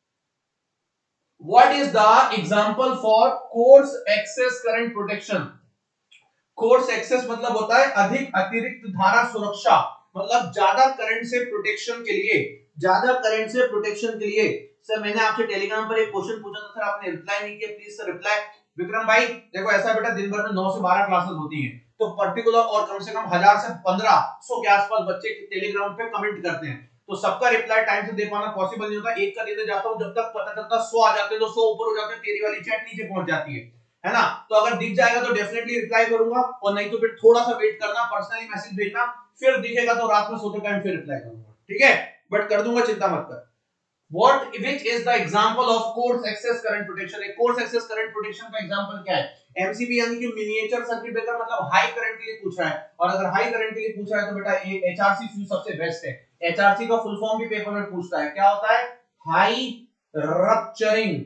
What is the example for coarse excess current protection? Coarse excess मतलब होता है अधिक अतिरिक्त धारा सुरक्षा, मतलब ज्यादा करंट से प्रोटेक्शन के लिए, ज्यादा करंट से प्रोटेक्शन के लिए। सर मैंने आपसे टेलीग्राम पर एक क्वेश्चन पूछा था सर, आपने रिप्लाई नहीं किया, प्लीज सर रिप्लाई। विक्रम भाई देखो ऐसा बेटा, दिन भर में 9 से 12 क्लासेस होती हैं, तो पर्टिकुलर और कम से कम 1000 से 1500 के आसपास बच्चे टेलीग्राम पे कमेंट करते हैं, तो सबका रिप्लाई टाइम से दे पाना पॉसिबल नहीं होता। एक का देने जाता हूं, जब तक पता चलता 100 आ जाते हैं, तो 100 ऊपर हो जाते हैं, तेरी वाली चैट नीचे पहुंच जाती है ना। तो अगर दिख जाएगा तो डेफिनेटली रिप्लाई करूंगा, और नहीं तो फिर थोड़ा सा वेट करना, पर्सनली मैसेज भेजना, फिर दिखेगा तो रात में सोते टाइम फिर रिप्लाई करूंगा, ठीक है। बट कर दूंगा, चिंता मत कर। What which is the example of coarse excess current protection? एक coarse excess current protection का एग्जांपल क्या है? MCB यानी कि मिनिएचर सर्किट ब्रेकर, मतलब हाई करंट के लिए पूछ रहा है, और अगर हाई करंट के लिए पूछ रहा है तो बेटा ये HRC फ्यूज सबसे बेस्ट है। HRC का फुल फॉर्म भी पेपर में पूछता है, क्या होता है? High rupturing,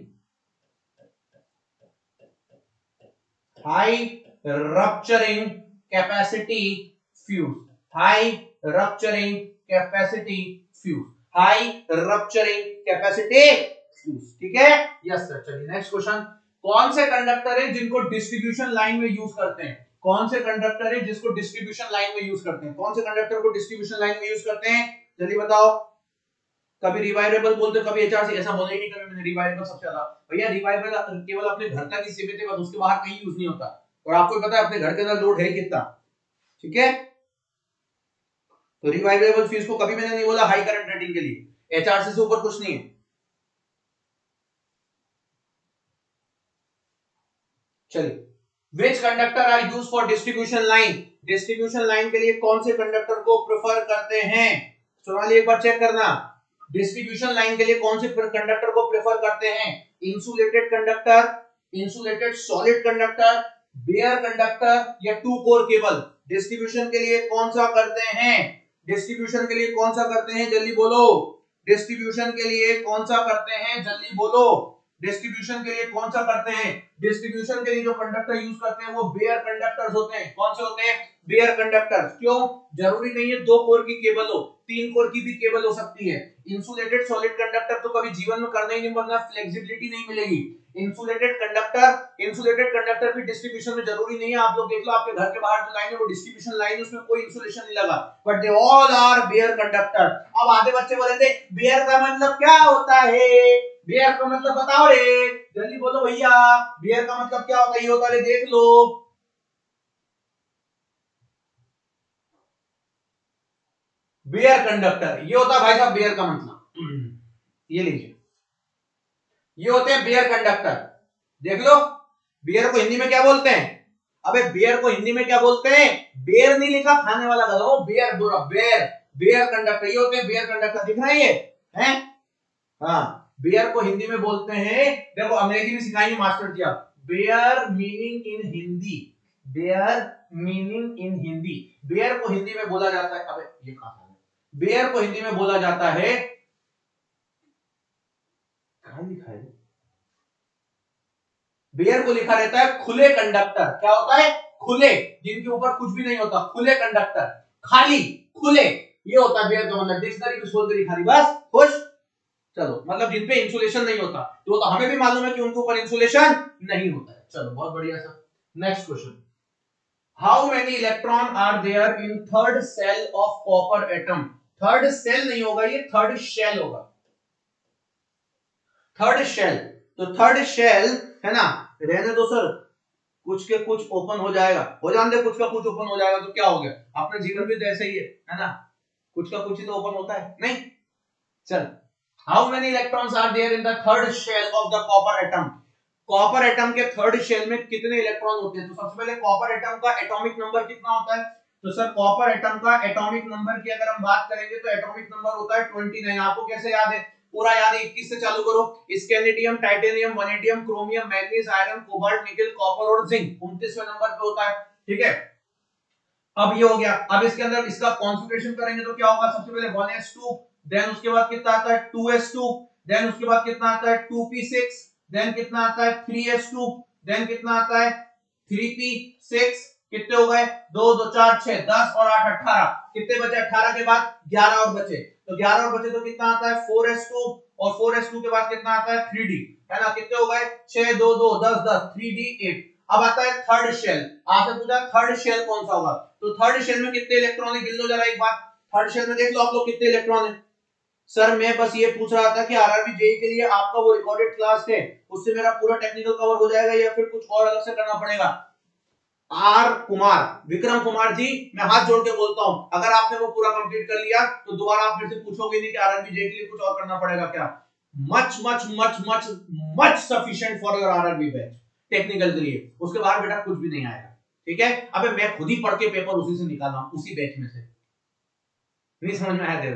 high rupturing capacity fuse, high rupturing capacity fuse, high rupturing capacity fuse. ठीक है, यस सर। चलिए नेक्स्ट क्वेश्चन, कौन से कंडक्टर है जिनको डिस्ट्रीब्यूशन लाइन में यूज करते हैं? कौन से कंडक्टर है जिसको डिस्ट्रीब्यूशन लाइन में यूज करते हैं? कौन से कंडक्टर को डिस्ट्रीब्यूशन लाइन में यूज करते हैं? जल्दी बताओ। कभी रिवाइवेबल बोलते हो, कभी एचआरसी, ऐसा बोला ही नहीं कभी मैंने। रिवाइवेबल सबसे ज्यादा, भैया रिवाइवेबल केवल अपने घर तक ही सीमित है, बस उसके बाहर कहीं यूज नहीं होता, और आपको पता है अपने घर के अंदर लोड है कितना। ठीक है, तो रिवाइवेबल फ्यूज को कभी मैंने नहीं बोला हाई करंट रेटिंग के लिए, एचआरसी से ऊपर कुछ नहीं है। चलिए, which conductor are used for distribution line? Distribution line के लिए कौन से कंडक्टर को प्रेफर करते हैं? सोनाली एक बार चेक करना, डिस्ट्रीब्यूशन लाइन के लिए कौन से कंडक्टर को प्रेफर करते हैं? Insulated conductor, insulated solid conductor, bare conductor, या टू कोर केबल? डिस्ट्रीब्यूशन के लिए कौन सा करते हैं? डिस्ट्रीब्यूशन के लिए कौन सा करते हैं, जल्दी बोलो। डिस्ट्रीब्यूशन के लिए कौन सा करते हैं, जल्दी बोलो। डिस्ट्रीब्यूशन के लिए कौन सा करते हैं? डिस्ट्रीब्यूशन के लिए जो कंडक्टर यूज करते हैं वो बेयर कंडक्टर्स होते हैं। कौन से होते हैं? Bare conductors. क्यों? जरूरी नहीं है 2 कोर की केबल हो, 3 कोर की भी केबल हो सकती है। इंसुलेटेड सॉलिड कंडक्टर तो कभी जीवन में करना ही नहीं, वरना फ्लेक्सिबिलिटी नहीं मिलेगी। इंसुलेटेड कंडक्टर भी डिस्ट्रीब्यूशन में जरूरी नहीं है। आप लोग देख लो, आपके घर के बाहर जो लाइन है वो डिस्ट्रीब्यूशन लाइन है, उसमें कोई इंसुलेशन नहीं लगा, but they all are bare conductor. अब आधे बच्चे बोलेंगे बेयर का मतलब क्या होता है? बेयर का मतलब बताओ रे, जल्दी बोलो भैया, बेयर का मतलब क्या होता है? ये होता है, देख लो, बेयर कंडक्टर, ये होता है भाई साहब बेयर का मतलब। ये लीजिए, ये होते हैं बेयर कंडक्टर। देख लो, बेयर को हिंदी में क्या बोलते हैं? अबे बेयर को हिंदी में क्या बोलते हैं? बेयर नहीं लिखा, खाने वाला गधा, बेयर बोला, बेयर, बेयर कंडक्टर, ये होते हैं बेयर कंडक्टर। दिख रहा है ये है? हाँ, बेयर को हिंदी में बोलते हैं, देखो अंग्रेजी में सिखाएंगे मास्टर जी आप, bare meaning in Hindi, bare meaning in Hindi. Bare को हिंदी में बोला जाता है, अबे ये कहां है? बेयर को हिंदी में बोला जाता है, कहां लिखा है? बेयर को लिखा रहता है खुले कंडक्टर। क्या होता है? खुले, जिनके ऊपर कुछ भी नहीं होता, खुले कंडक्टर, खाली, खुले, ये होता है बेयर का मतलब। डिक्शनरी में खोल कर खाली, बस खुश। चलो, मतलब जिन पे इंसुलेशन नहीं होता, तो हमें भी मालूम है कि उनके ऊपर इंसुलेशन नहीं होता है। चलो, बहुत बढ़िया sir. Next question, how many electron are there in third cell of copper atom? Third cell नहीं होगा, ये थर्ड शेल होगा, थर्ड शेल। तो थर्ड शेल है ना, रहने दो सर, कुछ के कुछ ओपन हो जाएगा, हो जाने दे, कुछ का कुछ ओपन हो जाएगा तो क्या हो गया? अपने जीवन भी तो ऐसे ही है ना, कुछ का कुछ ही तो ओपन होता है नहीं। चल, how many electrons are there in the third shell of the copper atom? Copper atom के थर्ड शेल में कितने इलेक्ट्रॉन होते हैं? तो सबसे पहले कॉपर एटम का एटॉमिक नंबर कितना होता है? तो सर कॉपर एटम का एटॉमिक नंबर की अगर हम बात करेंगे तो एटॉमिक नंबर होता है 29। आपको कैसे याद है? पूरा याद है, 21 से चालू करो। Scandium, titanium, vanadium, chromium, manganese, iron, cobalt, nickel, copper और जिंक 29वें नंबर पे होता है। ठीक है, अब ये हो गया। अब इसके अंदर इसका कॉन्सेंट्रेशन करेंगे तो क्या होगा? सबसे पहले 1s2, देन उसके बाद कितना आता है 2s2, देन उसके बाद कितना आता है 2p6, देन कितना आता है 3s2, देन कितना आता है 3p6। कितने हो गए? 2 2 4 6 10 और 8 18। कितने बचे? 18 के बाद 11 और बचे, तो 11 और बचे तो कितना आता है 4s2, और 4s2 के बाद कितना आता है 3d, है ना? कितने हो गए? 6 2 2 10 10, 3d 8। अब आता है थर्ड शेल। आपसे पूछा थर्ड शेल कौन सा होगा, तो थर्ड शेल में कितने इलेक्ट्रॉन है? गिन लो जरा एक बार, थर्ड शेल में देख लो आप लोग कितने इलेक्ट्रॉन है। सर मैं बस ये पूछ रहा था कि आरआरबी जेई के लिए आपका वो रिकॉर्डेड क्लास है, उससे मेरा पूरा टेक्निकल कवर हो जाएगा या फिर कुछ और अलग से करना पड़ेगा? आर कुमार, विक्रम कुमार जी, मैं हाथ जोड़ के बोलता हूं, अगर आपने वो पूरा कंप्लीट कर लिया तो दोबारा आप मेरे से पूछोगे नहीं कि आरआरबी जेई के लिए कुछ और करना पड़ेगा क्या। Much much much much much sufficient for your RRB batch technical के लिए, उसके बाद बेटा कुछ भी नहीं आएगा। ठीक है, अबे मैं खुद ही पढ़ के पेपर उसी से निकाला हूं, उसी बैच में से। नहीं समझ में आया तेरे को?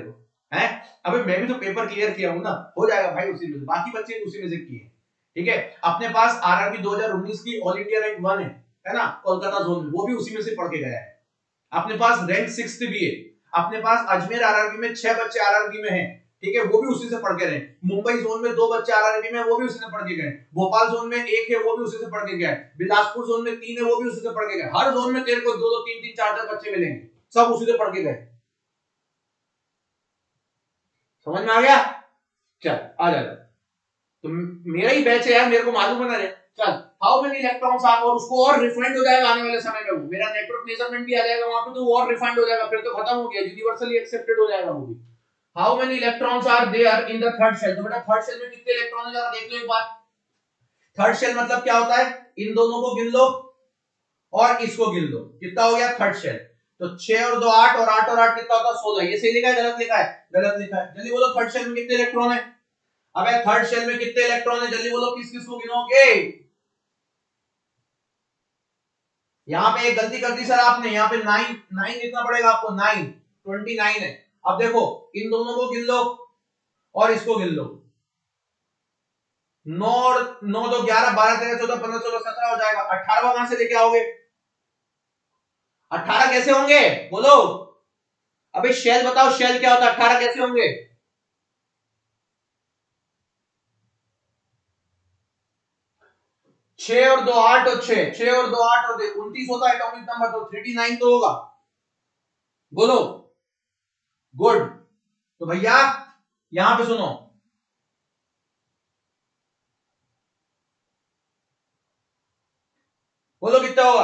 है। अबे मैं भी तो पेपर क्लियर किया हूं ना, हो जाएगा भाई उसी में, बाकी बच्चे उसी में से किए। ठीक है, अपने पास आरआरबी 2019 की ऑल इंडिया रैंक 1 है ना, कोलकाता जोन में, वो भी उसी में से पढ़ के गया है। अपने पास रैंक 6 भी है। अपने पास अजमेर आरआरबी में 6 बच्चे आरआरबी में हैं, ठीक है, वो भी उसी से पढ़ के रहे। मुंबई जोन में 2 बच्चे आरआरबी में, वो भी उसी से पढ़ के गए। भोपाल जोन में 1 है, वो भी उसी से पढ़ के गया है। बिलासपुर जोन में 3 है, वो भी उसी से पढ़ के गए। हर जोन में तेरे को 2 2 3 3 4 4 बच्चे मिलेंगे, सब उसी से पढ़ के गए। समझ में आ गया? चल आ जा, तो मेरा ही बैच है यार, मेरे को मालूम है ना। चल, हाउ मेनी इलेक्ट्रॉन्स आर, और उसको और रिफाइंड हो जाएगा आने वाले समय में, वो मेरा नेटवर्क मेजरमेंट भी आ जाएगा वहां पे, तो वो और रिफाइंड हो जाएगा, फिर तो खत्म हो गया, यूनिवर्सली एक्सेप्टेड हो जाएगा वो भी। How many electrons are there in the third shell, तो बेटा थर्ड शेल में कितने इलेक्ट्रॉन है जरा देख लो एक बार। थर्ड शेल मतलब क्या होता है, इन दोनों को गिन लो और इसको गिन लो, कितना हो गया थर्ड शेल। तो 6 और 2 8, और 8 और 8 कितना होता है 16। ये सही लिखा है गलत लिखा है? गलत लिखा है। जल्दी बोलो थर्ड शेल में कितने इलेक्ट्रॉन है। अबे थर्ड शेल में कितने इलेक्ट्रॉन है, जल्दी बोलो, किस किस को गिनोगे। यहां पे एक गलती कर दी सर आपने, यहां पे 9 लिखना पड़ेगा आपको, 9 29 है। अब देखो इन दोनों को गिन लो और इसको गिन लो। 9 और 9 2 11 12 13 14 15 16 17 हो जाएगा। 18वां कहां से लेके आओगे? 18 कैसे होंगे बोलो? अबे शेल बताओ, शेल क्या होता है, 18 कैसे होंगे? छह और 2 8 और 6, 6 और 2 8 और 29 होता है एटॉमिक नंबर, तो 3D9 तो होगा। बोलो गुड। तो भैया यहां पे सुनो, बोलो कितना होगा?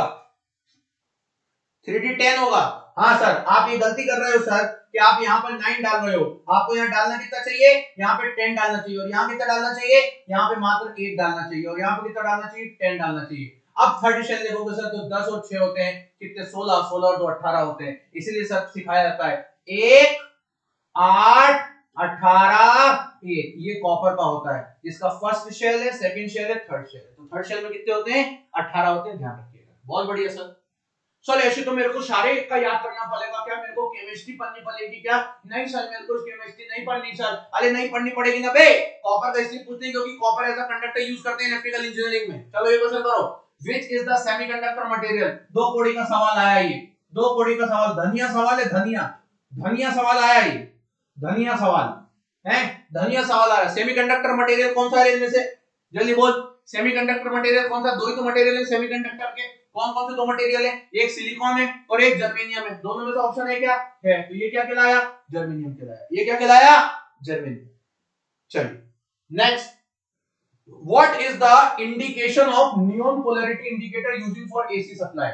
3D10 होगा। हाँ सर, आप ये गलती कर रहे हो सर कि आप यहाँ पर 9 डाल रहे हो, आपको यहाँ डालना कितना चाहिए, यहाँ पे 10 डालना चाहिए, और यहाँ कितना डालना चाहिए, यहाँ पे मात्र 8 डालना चाहिए, और यहाँ पे कितना डालना चाहिए 10 डालना चाहिए। अब थर्ड शेल देखोगे सर तो 10 और 6 होते हैं, कितने 16, 16 और 2 18 होते हैं, इसीलिए सर सिखाया जाता है 1 8 18 1, ये कॉपर का होता है, इसका फर्स्ट शेल है, सेकंड शेल है, थर्ड शेल है। तो थर्ड शेल में कितने होते हैं 18 होते हैं, ध्यान रखिएगा। बहुत बढ़िया सर। सर ऐसे तो मेरे को सारे का याद करना पड़ेगा क्या, मेरे को केमिस्ट्री पढ़नी पड़ेगी क्या? नहीं सर, मेरे को केमिस्ट्री नहीं पढ़नी सर। अरे नहीं पढ़नी पड़ेगी ना बे, कॉपर का इसलिए पूछते हैं क्योंकि copper as a conductor use करते हैं इलेक्ट्रिकल इंजीनियरिंग में। चलो ये क्वेश्चन करो, which is the semiconductor material. दो कोड़ी का सवाल आया, ये दो कोड़ी का सवाल, धनिया सवाल है, धनिया धनिया सवाल आया, ये धनिया सवाल है, धनिया सवाल आया। सेमीकंडक्टर मटेरियल कौन सा है इनमें से, जल्दी बोल। सेमीकंडक्टर मटेरियल कौन सा? दो ही तो मटेरियल है सेमीकंडक्टर के। कौन कौन से दो मटेरियल है? एक सिलिकॉन है और एक जर्मेनियम है। दोनों में से ऑप्शन है क्या है, तो ये क्या कहलाया? जर्मेनियम कहलाया। ये क्या कहलाया? जर्मेनियम। चलिए next, what is the indication of neon polarity indicator using for AC supply.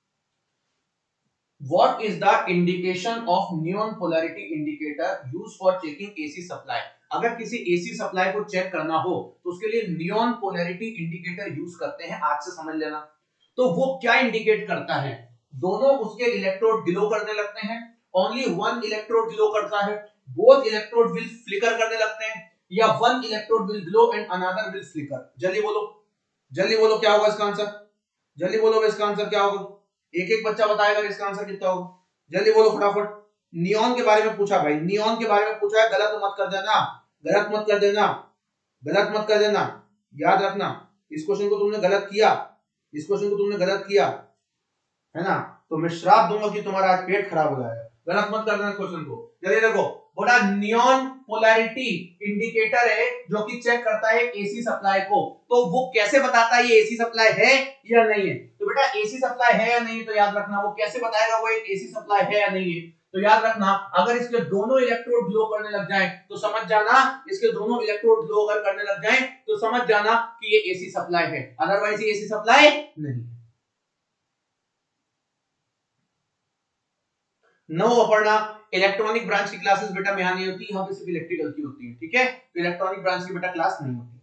What is the indication of neon polarity indicator used for checking AC supply? अगर किसी AC सप्लाई को चेक करना हो तो उसके लिए नियॉन पोलैरिटी इंडिकेटर यूज करते हैं, आज से समझ लेना। तो वो क्या इंडिकेट करता है? दोनों उसके इलेक्ट्रोड ग्लो करने लगते हैं, ओनली वन इलेक्ट्रोड ग्लो करता है, बोथ इलेक्ट्रोड विल फ्लिकर करने लगते हैं, या one electrode will glow and another will flicker. जल्दी बोलो, जल्दी बोलो क्या होगा इसका आंसर, जल्दी बोलो इसका आंसर क्या होगा। एक एक बच्चा बताएगा इसका आंसर कितना होगा, जल्दी बोलो फटाफट। नियॉन के बारे में पूछा भाई, नियॉन के बारे में पूछा है, गलत मत कर देना, गलत मत कर देना, गलत मत कर देना, याद रखना। इस क्वेश्चन को तुमने गलत किया, इस क्वेश्चन को तुमने गलत किया है ना, तो मैं श्राप दूंगा कि तुम्हारा आज पेट खराब हो जाएगा। गलत मत कर देना इस क्वेश्चन को। चलिए देखो, बोला नियॉन पोलैरिटी इंडिकेटर है जो कि चेक करता है एसी सप्लाई को। तो वो कैसे बताता है ये एसी सप्लाई है या नहीं है? तो बेटा एसी सप्लाई है या नहीं, तो याद रखना वो कैसे बताएगा वो एक एसी सप्लाई है या नहीं है। तो याद रखना, अगर इसके दोनों इलेक्ट्रोड ग्लो करने लग जाएं तो समझ जाना, इसके दोनों इलेक्ट्रोड ग्लो अगर करने लग जाएं तो समझ जाना कि ये एसी सप्लाई है, अदरवाइज ये एसी सप्लाई नहीं। नो अपर्णा, इलेक्ट्रॉनिक ब्रांच की क्लासेस बेटा में यहाँ नहीं होती, यहाँ पे सिर्फ इलेक्ट्रिकल की होती है, ठीक है? तो इलेक्ट्रॉनिक ब्रांच की बेटा क्लास नहीं होती।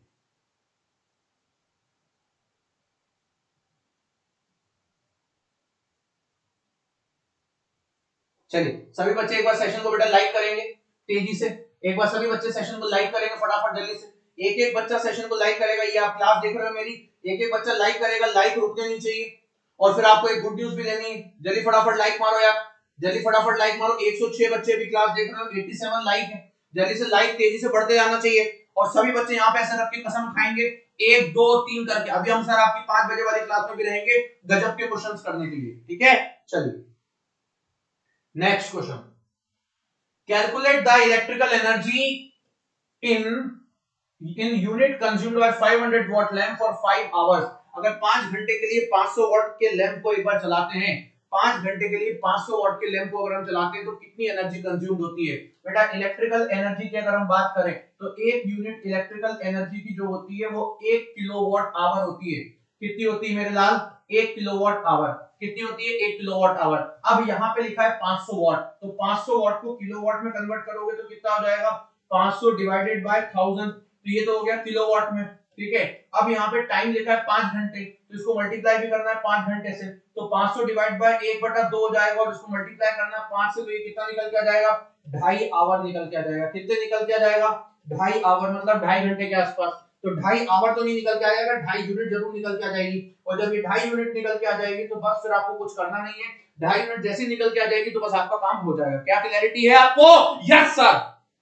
चलिए सभी बच्चे एक बार सेशन को बेटा लाइक करेंगे तेजी से, एक बार सभी बच्चे सेशन को लाइक करेंगे फटाफट जल्दी से। एक एक बच्चा सेशन को लाइक करेगा, ये आप क्लास देख रहे हो मेरी, एक एक बच्चा लाइक करेगा, लाइक रुकने नहीं चाहिए। और फिर आपको एक गुड न्यूज भी देनी है, जल्दी फटाफट लाइक मारो यार, जल्दी फटाफट लाइक मारो। 106 बच्चे भी क्लास देख रहे हो, 87 लाइक है। जल्दी से लाइक तेजी से बढ़ते जाना चाहिए और सभी बच्चे यहाँ पे ऐसे रख के कसम खाएंगे 1 2 3 करके। अभी हम सर आपकी 5 बजे वाली क्लास में भी रहेंगे गजब के क्वेश्चंस करने के लिए, ठीक है। चलिए next question, calculate the electrical energy in unit consumed by 500 watt lamp for 5 hours. अगर 5 घंटे के लिए 500 वॉट के लैंप को एक बार चलाते हैं, 5 घंटे के लिए 500 वॉट के लैंप को अगर हम चलाते हैं तो कितनी एनर्जी कंज्यूम होती है। बेटा इलेक्ट्रिकल एनर्जी की अगर हम बात करें तो एक यूनिट इलेक्ट्रिकल एनर्जी की जो होती है वो 1 किलोवाट आवर होती है। कितनी होती है मेरे लाल? 1 किलोवाट आवर। कितनी होती है? 1 किलोवाट आवर। अब यहाँ पे लिखा है 500 वॉट, तो 500 वॉट को किलोवाट में कन्वर्ट करोगे तो कितना हो जाएगा? 500 डिवाइडेड बाय 1000, तो ये तो हो गया किलोवाट में, ठीक है। अब यहाँ पे टाइम लिखा है 5 घंटे, तो इसको मल्टीप्लाई भी करना है 5 घंटे से, तो 500 डिवाइड बाय 1/2 हो जाएगा और इसको मल्टीप्लाई करना है 5 से, तो ये कितना निकल के आ जाएगा? 2.5 आवर निकल के आ जाएगा। कितने निकल के आ जाएगा? 2.5 आवर, मतलब 2.5 घंटे के आसपास। तो 2.5 आवर तो नहीं निकल के आ जाएगा, 2.5 यूनिट जरूर निकल के आ जाएगी। और जब ये 2.5 यूनिट निकल के आ जाएगी तो बस फिर आपको कुछ करना नहीं है, 2.5 यूनिट जैसे निकल के आ जाएगी तो बस आपका काम हो जाएगा। क्या क्लैरिटी है आपको? Yes sir.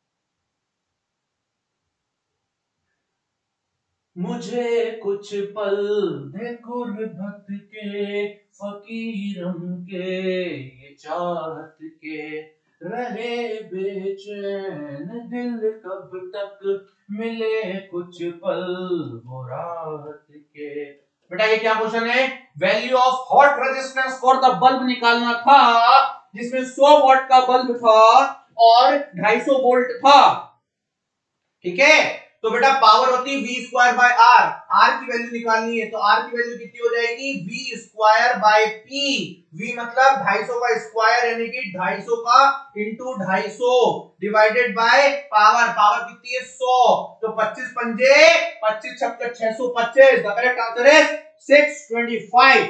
मुझे कुछ पल दे गुर्बत के, फकीरम के ये चाहत के, रहे बेचैन दिल कब तक, मिले कुछ पल वो राहत के। बेटा ये क्या क्वेश्चन है? Value of hot resistance for the bulb निकालना था, जिसमें 100 वॉट का बल्ब था और 250 वोल्ट था, ठीक है। तो बेटा पावर होती है v square by R, R की वैल्यू निकालनी है, तो आर की वैल्यू कितनी हो जाएगी? v square by p। v मतलब 250 का स्क्वायर यानी कि 250 का into 250 divided by power, power कितनी है? 100, तो 25 पंजे 25 छक्के 625, द करेक्ट आंसर इज 625।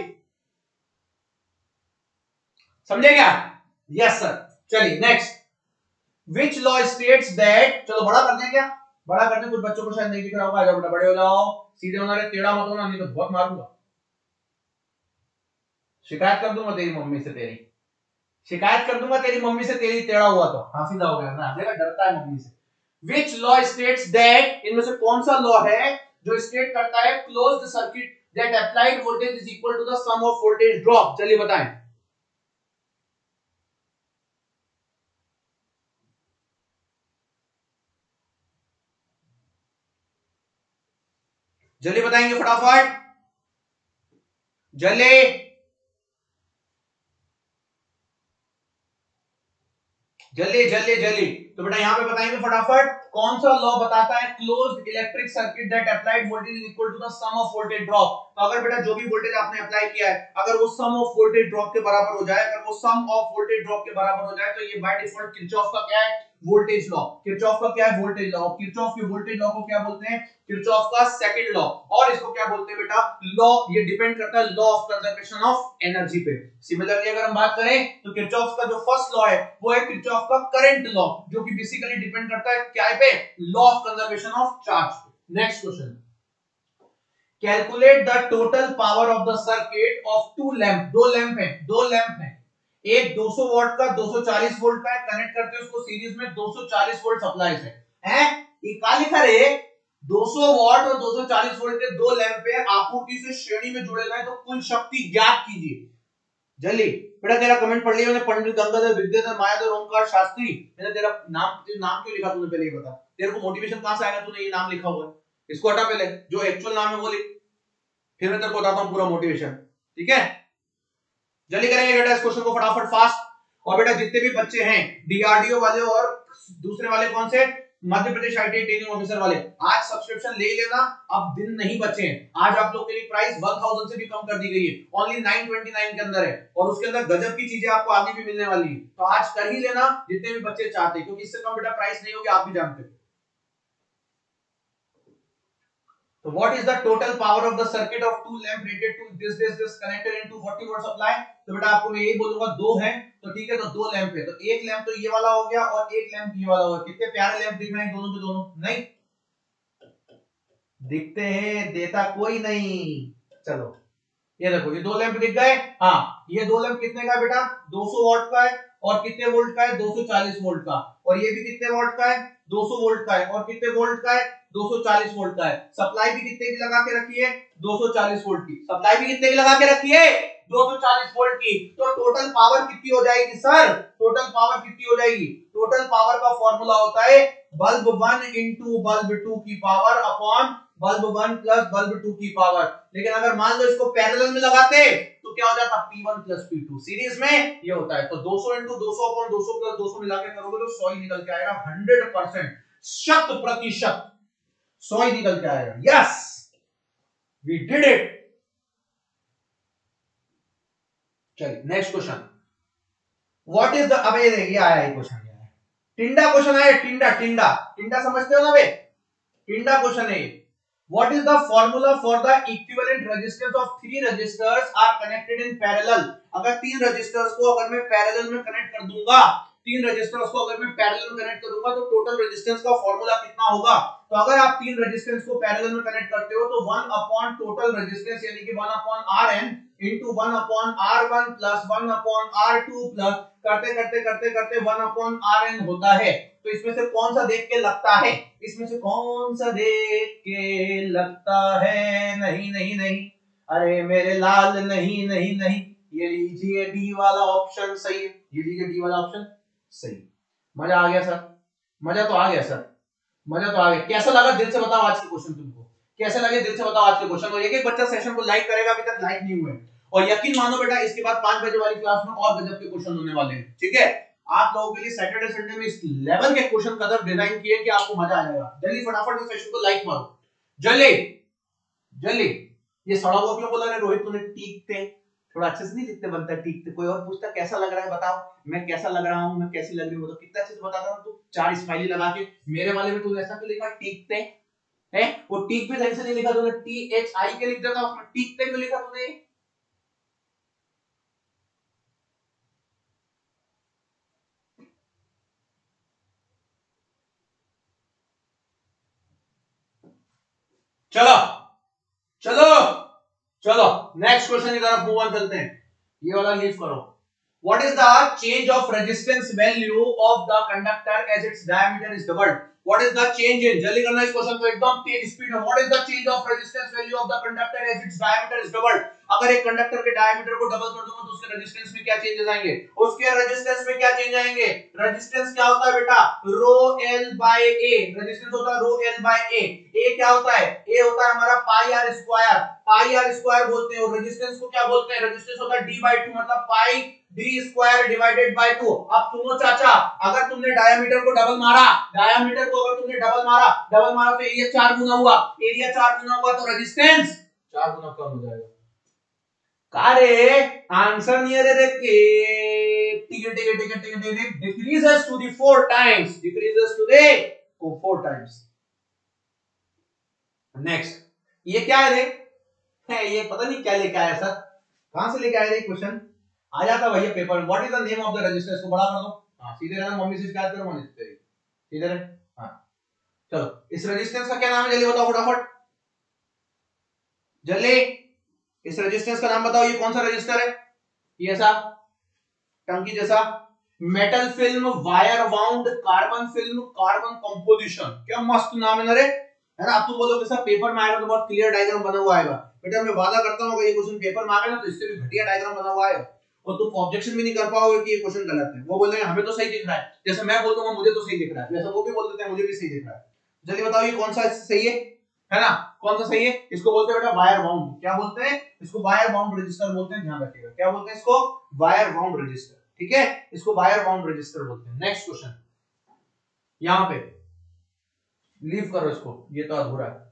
समझे क्या? Yes sir. चलिए next, which law states that, चलो बड़ा करते हैं क्या? बड़ा करते, कुछ बच्चों को शायद नहीं दिख रहा होगा, आ जाओ बेटा बड़े हो जाओ, सीधे होना रे, टेढ़ा मत होना नहीं तो बहुत मारूंगा, शिकायत कर दूंगा तेरी मम्मी से, तेरी शिकायत कर दूंगा तेरी मम्मी से, तेरी टेढ़ा हुआ तो। हाँ सीधा हो गया ना, देखा डरता है मम्मी से। विच लॉ स्टेट्स दैट, इनमें से कौन सा लॉ है जो स्टेट करता है closed circuit that applied voltage is equal to the sum of voltage drop? चलिए बताएं। जल्दी बताएंगे फटाफट, जल्दी जल्दी जल्दी जल्दी। तो बेटा यहाँ पे बताएंगे फटाफट, कौन सा लॉ बताता है closed electric circuit that applied voltage is equal to the sum of voltage drop. तो अगर बेटा जो भी वोल्टेज आपने अप्लाई किया है अगर वो सम ऑफ वोल्टेज ड्रॉप के बराबर हो जाए, अगर वो सम ऑफ वोल्टेज ड्रॉप के बराबर हो जाए तो ये बाय डिफॉल्ट किरचॉफ का क्या है? Voltage law. किरचॉफ का क्या है? Voltage law. किरचॉफ के वोल्टेज लॉ को क्या बोलते हैं? किरचॉफ का सेकंड लॉ। और इसको क्या बोलते हैं बेटा? लॉ। ये डिपेंड करता है law of conservation of energy पे। सिमिलरली अगर हम बात करें तो किरचॉफ का जो फर्स्ट लॉ है वो है किरचॉफ का करंट लॉ, जो कि बेसिकली डिपेंड करता है क्या पे? Law of conservation of charge पे। Next question, calculate the total power of the circuit of two lamp. दो लैंप है, दो लैंप है, एक 200 वॉट का 240 वोल्ट का है, कनेक्ट करते हैं उसको सीरीज में 240 वोल्ट सप्लाई से, हैं? ये क्या लिखा रे? 200 वॉट और 240 वोल्ट के दो लैंप है, आपूर्ति से श्रेणी में जुड़े गए, तो कुल शक्ति ज्ञात कीजिए। जल्दी बेटा, तेरा कमेंट पढ़ लिया मैंने, पंडित गंगाधर विद्याधर मायाधर ओमकार शास्त्री। मैंने तेरा नाम क्यों लिखा तूने? पहले ये बता, तेरे को मोटिवेशन कहां से आएगा? तूने ये नाम लिखा हुआ है, इसको हटा, पहले जो एक्चुअल नाम है वो लिख, फिर मैं तेरे को बताता हूं पूरा मोटिवेशन, ठीक है। जल्दी करेंगे बेटा इस क्वेश्चन को फटाफट फास्ट। और बेटा जितने भी बच्चे हैं डीआरडीओ वाले और दूसरे वाले कौन से, Madhya Pradesh ITI training officer वाले, आज सब्सक्रिप्शन ले लेना, अब दिन नहीं बचे हैं। आज आप लोग के लिए प्राइस 1000 से भी कम कर दी गई है, ओनली 929 के अंदर है, और उसके अंदर गजब की चीजें आपको आगे भी मिलने वाली है। तो आज कर ही लेना जितने भी बच्चे चाहते हैं, क्योंकि इससे कम बेटा प्राइस नहीं होगी, आप भी जानते हो। So what is the total power of the circuit of two lamp rated to this connected into 40 watt supply? तो बेटा आपको मैं यही बोलूंगा, दो है तो ठीक है, तो दो लैंप है, तो एक लैंप तो ये वाला हो गया और एक लैंप ये वाला हो गया। कितने प्यारे लैंप दिख रहे हैं दोनों के दोनों? नहीं दिखते हैं, देता कोई नहीं। चलो ये देखो, ये दो लैंप दिख गए। हाँ, ये दो लैंप कितने का बेटा? 200 वॉट का है, और कितने वोल्ट का है 240 वोल्ट का, और ये भी कितने वोल्ट का है 200 वोल्ट का है, और कितने वोल्ट का है 240 वोल्ट का है। सप्लाई भी कितने की लगा के रखी है 240 वोल्ट की, सप्लाई भी कितने की लगा के रखी है 240 वोल्ट की। तो टोटल पावर कितनी हो जाएगी सर, टोटल पावर कितनी हो जाएगी, टोटल पावर का फॉर्मूला होता है बल्ब 1 इंटू बल्ब 2 की power upon bulb 1 plus bulb 2 की पावर। लेकिन अगर मान लो इसको पैरेलल में लगाते तो क्या हो जाता P1 प्लस P2, सीरीज में ये होता है। तो 200 इंटू 200 अपॉन 200 प्लस 200 मिला के करोगे तो 100 ही निकल के आएगा, 100%, शत प्रतिशत 100 ही निकल के आएगा। Yes, we did it. चलिए next question, what is the, अब ये आया है क्वेश्चन, टिंडा क्वेश्चन है, टिंडा टिंडा टिंडा समझते हो ना बे, टिंडा क्वेश्चन है। What is the formula for the equivalent resistance of three resistors are connected in parallel? अगर तीन रजिस्टर्स को अगर मैं पैरेलल में कनेक्ट कर दूंगा, तीन रजिस्टर्स को अगर मैं पैरेलल में कनेक्ट करूंगा तो टोटल रेजिस्टेंस का फॉर्मूला कितना होगा। तो अगर आप तीन रेजिस्टेंस को पैरेलल में कनेक्ट करते हो तो 1 अपॉन टोटल रेजिस्टेंस यानी कि 1 upon Rn into 1 upon R1 plus 1 upon R2 plus करते करते करते करते 1 अपॉन Rn होता है। तो इसमें से कौन सा देख के लगता है, इसमें से कौन सा देख के लगता है, नहीं नहीं नहीं, अरे मेरे लाल नहीं नहीं नहीं, ये लीजिए डी वाला ऑप्शन सही है, ये लीजिए डी वाला ऑप्शन सही। मजा आ गया सर, मजा तो आ गया सर, मजा तो आ गया। कैसा लगा दिल से बताओ आज के क्वेश्चन तुमको, कैसे लगे दिल से बताओ आज के क्वेश्चन। और एक एक बच्चा सेशन को लाइक करेगा, अभी तक लाइक नहीं हुए, और यकीन मानो बेटा इसके बाद 5 बजे वाली क्लास में और गजब के क्वेश्चन होने वाले हैं, ठीक है। आप लोगों के लिए सैटरडे संडे में इस लेवल के क्वेश्चन कदर डिजाइन किए कि आपको मजा आ जाएगा। जल्दी फटाफट इस सेशन को लाइक मारो, जल्दी जल्दी। ये सड़ा हुआ क्यों बोला रे रोहित तूने, टीकते थोड़ा अच्छे से नहीं लिखते बनता टीकते। कोई और पूछता कैसा लग रहा है बताओ, मैं कैसा लग रहा हूं, मैं कैसी लग रही हूं, तो कितना अच्छे से बता रहा हूं तू, 4 स्माइली लगा के। मेरे वाले में तू ऐसा क्यों लिखा टीकते है, वो टीक भी सही से नहीं लिखा तूने, THI के लिख देता, उसमें टीकते क्यों लिखा तूने। चलो चलो चलो नेक्स्ट क्वेश्चन की तरफ मूव ऑन करते हैं, ये वाला लीव करो। What is the change of resistance value of the conductor as its diameter is doubled? What is the change in, जल्दी करना इस क्वेश्चन को एकदम तेज स्पीड में। What is the change of resistance value of the conductor as its diameter is doubled? अगर एक कंडक्टर के डायमीटर को डबल कर दूंगा तो उसके रेजिस्टेंस में क्या चेंजेस आएंगे, उसके रेजिस्टेंस में क्या चेंज आएंगे। रेजिस्टेंस क्या होता है बेटा, rho L by A, resistance होता है रो एल बाय ए। ए क्या होता है, ए होता है हमारा pi R square, pi R square बोलते हैं। और रेजिस्टेंस को क्या बोलते हैं, रेजिस्टेंस होता है डी बाय टू, मतलब pi D square divided by 2। अब सुनो चाचा, अगर तुमने डायमीटर को डबल मारा, डायमीटर को अगर तुमने डबल मारा तो एरिया 4 गुना हुआ, एरिया 4 गुना हुआ तो रेजिस्टेंस 4 गुना कम हो जाएगा। कारे आंसर नहीं है रे के, decreases to the 4 times, decreases to the 4 times. Next, ये क्या है रे, है ये पता नहीं क्या लेके आया सर, कहां से लेके आया रे क्वेश्चन, आ जाता भैया पेपर में। What is the name of the register, इसको बड़ा कर दो, हां सीधे रहना, मम्मी से शिकायत करो, मम्मी से सीधे रहे। हां चलो, इस रेजिस्टेंस का क्या नाम है जल्दी बताओ फटाफट, जल्दी इस रेजिस्टेंस का नाम बताओ। ये कौन सा रेजिस्टर है, ये ऐसा टंकी जैसा metal film wire wound carbon film carbon composition, क्या मस्त नाम है ना रे, है ना। अब तुम बोलोगे सर पेपर में आएगा तो बहुत क्लियर डायग्राम बना हुआ आएगा, बेटा मैं वादा करता हूं अगर ये क्वेश्चन पेपर में आ गया ना तो इससे भी घटिया डायग्राम बना हुआ आएगा, और तुम ऑब्जेक्शन भी नहीं कर पाओगे कि ये क्वेश्चन गलत है। वो बोलेंगे हमें तो सही दिख रहा है, जैसे मैं बोल दूंगा मुझे तो सही दिख रहा है, वैसे वो भी बोल देते हैं मुझे भी सही दिख रहा है। जल्दी बताओ ये कौन सा सही है ना, कौन सा सही है। इसको बोलते हैं बेटा वायर बाउंड, क्या बोलते हैं इसको, वायर बाउंड रजिस्टर बोलते हैं, ध्यान रखिएगा क्या बोलते हैं इसको, वायर बाउंड रजिस्टर, ठीक है, इसको वायर बाउंड रजिस्टर बोलते हैं। नेक्स्ट क्वेश्चन, यहां पे लीव करो इसको, ये तो अधूरा है।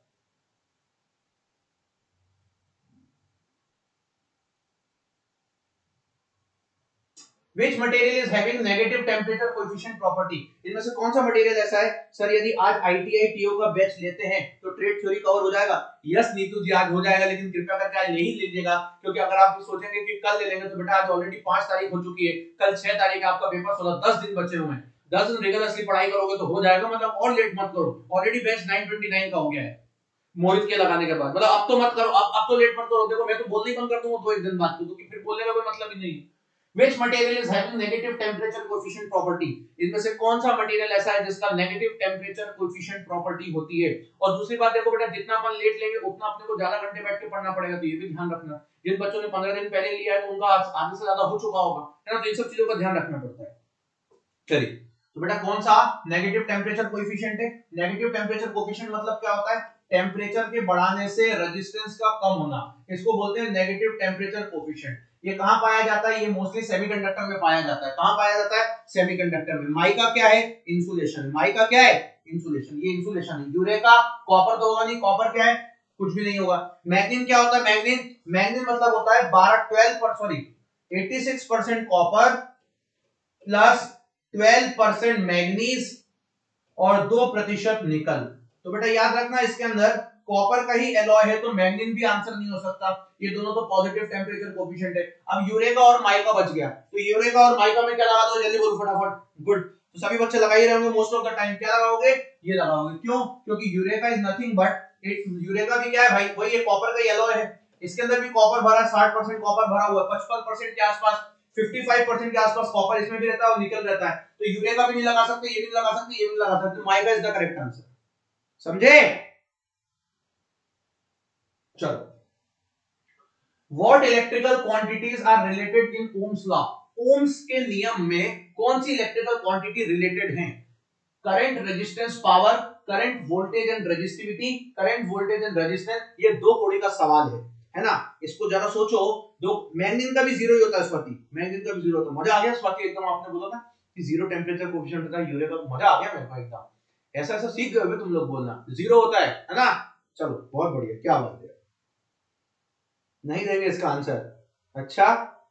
Which material is having negative temperature coefficient property? इनमें से कौन सा मटेरियल ऐसा है सर, यदि आज ITI TO का बैच लेते हैं तो ट्रेड थ्योरी कवर हो जाएगा। यस नीतू जी आज हो जाएगा, लेकिन कृपया करके आज नहीं लीजिएगा, क्योंकि अगर आप सोचेंगे कि कल ले लेंगे तो बेटा आज ऑलरेडी 5 तारीख हो चुकी है, कल 6 तारीख आपका पेपर 16, 10 दिन बचे हुए हैं। 10 दिन रिगरसली पढ़ाई करोगे तो हो जाएगा, मतलब और लेट मत करो, ऑलरेडी बैच 929 का हो गया है मोहित के लगाने के बाद, मतलब अब तो मत करो, अब तो लेट मत करो। देखो मैं तो बोलना ही बंद कर दूंगा 2 एक दिन बाद, क्योंकि फिर बोलने का कोई मतलब ही नहीं है। Which material is having negative temperature coefficient property? इनमें से कौन सा मटेरियल ऐसा है जिसका नेगेटिव टेम्परेचर कोएफिशिएंट प्रॉपर्टी होती है? और दूसरी बात देखो बेटा, जितना अपन लेट लेंगे उतना अपने को ज्यादा घंटे बैठ के पढ़ना पड़ेगा, तो ये भी ध्यान रखना। जिन बच्चों ने 15 दिन पहले लिया है तो उनका आधे से ज्यादा हो चुका होगा, है ना, तो इन सब चीजों का ध्यान रखना पड़ता है। चलिए, तो बेटा कौन सा नेगेटिव टेम्परेचर कोएफिशिएंट है? नेगेटिव टेम्परेचर कोएफिशिएंट मतलब क्या होता है? टेम्परेचर के बढ़ाने से रेजिस्टेंस का कम होना, इसको बोलते हैं नेगेटिव टेम्परेचर कोएफिशिएंट। ये कहां पाया जाता है? ये मोस्टली सेमीकंडक्टर में पाया जाता है। कहां पाया जाता है? सेमीकंडक्टर में। माइका क्या है? इंसुलेशन। माइका क्या है? इंसुलेशन। ये इंसुलेशन है। यूरेका, कॉपर तो होगा नहीं, कॉपर क्या है? कुछ भी नहीं होगा। मैग्नीन क्या होता है? मैग्नीन, मैग्नीन मतलब होता है 86% कॉपर प्लस 12% मैग्नीज और 2% निकल। तो बेटा याद रखना, इसके अंदर कॉपर का ही एलॉय है तो मैग्नीन भी आंसर नहीं हो सकता, ये दोनों तो पॉजिटिव टेम्परेचर कोएफिशिएंट है। अब यूरेका और माइका बच गया, तो यूरेका और माइका में क्या लगा दो? जल्दी बोलो फटाफट। गुड, तो सभी बच्चे लगा ही रहे होंगे मोस्ट ऑफ द टाइम। क्या लगाओगे? ये लगाओगे। क्यों? क्योंकि eureka is nothing but, eureka भी क्या है भाई? वही ये कॉपर का एलॉय है, इसके अंदर भी कॉपर भरा, 60% कॉपर भरा हुआ है, 55% के आसपास, 55% के आसपास कॉपर इसमें भी रहता है और निकल रहता है, तो यूरेका भी नहीं लगा सकते, ये भी नहीं लगा सकते, ये भी नहीं लगा सकते, mica is the correct answer. समझे? चलो, what electrical quantities are related in Ohm's law? Ohm's के नियम में कौन सी इलेक्ट्रिकल क्वांटिटी रिलेटेड है? Current, resistance, power, current, voltage and resistivity, current, voltage and resistance, ये दो कोड़ी का सवाल है ना? इसको जरा सोचो। दो, मैग्नीन का भी जीरो ही होता है स्वाति, मैग्नीन का भी जीरो होता है। मजा आ गया स्वाति एकदम, आपने बोला ना कि जीरो टेम्परेचर कोएफिशिएंट होता है यूरेका, मजा आ गया मेरे को एकदम। ऐसा ऐसा सीख गए तुम लोग बोलना, जीरो होता है ना? चलो बहुत बढ़िया, क्या बात है, नहीं देंगे इसका आंसर। अच्छा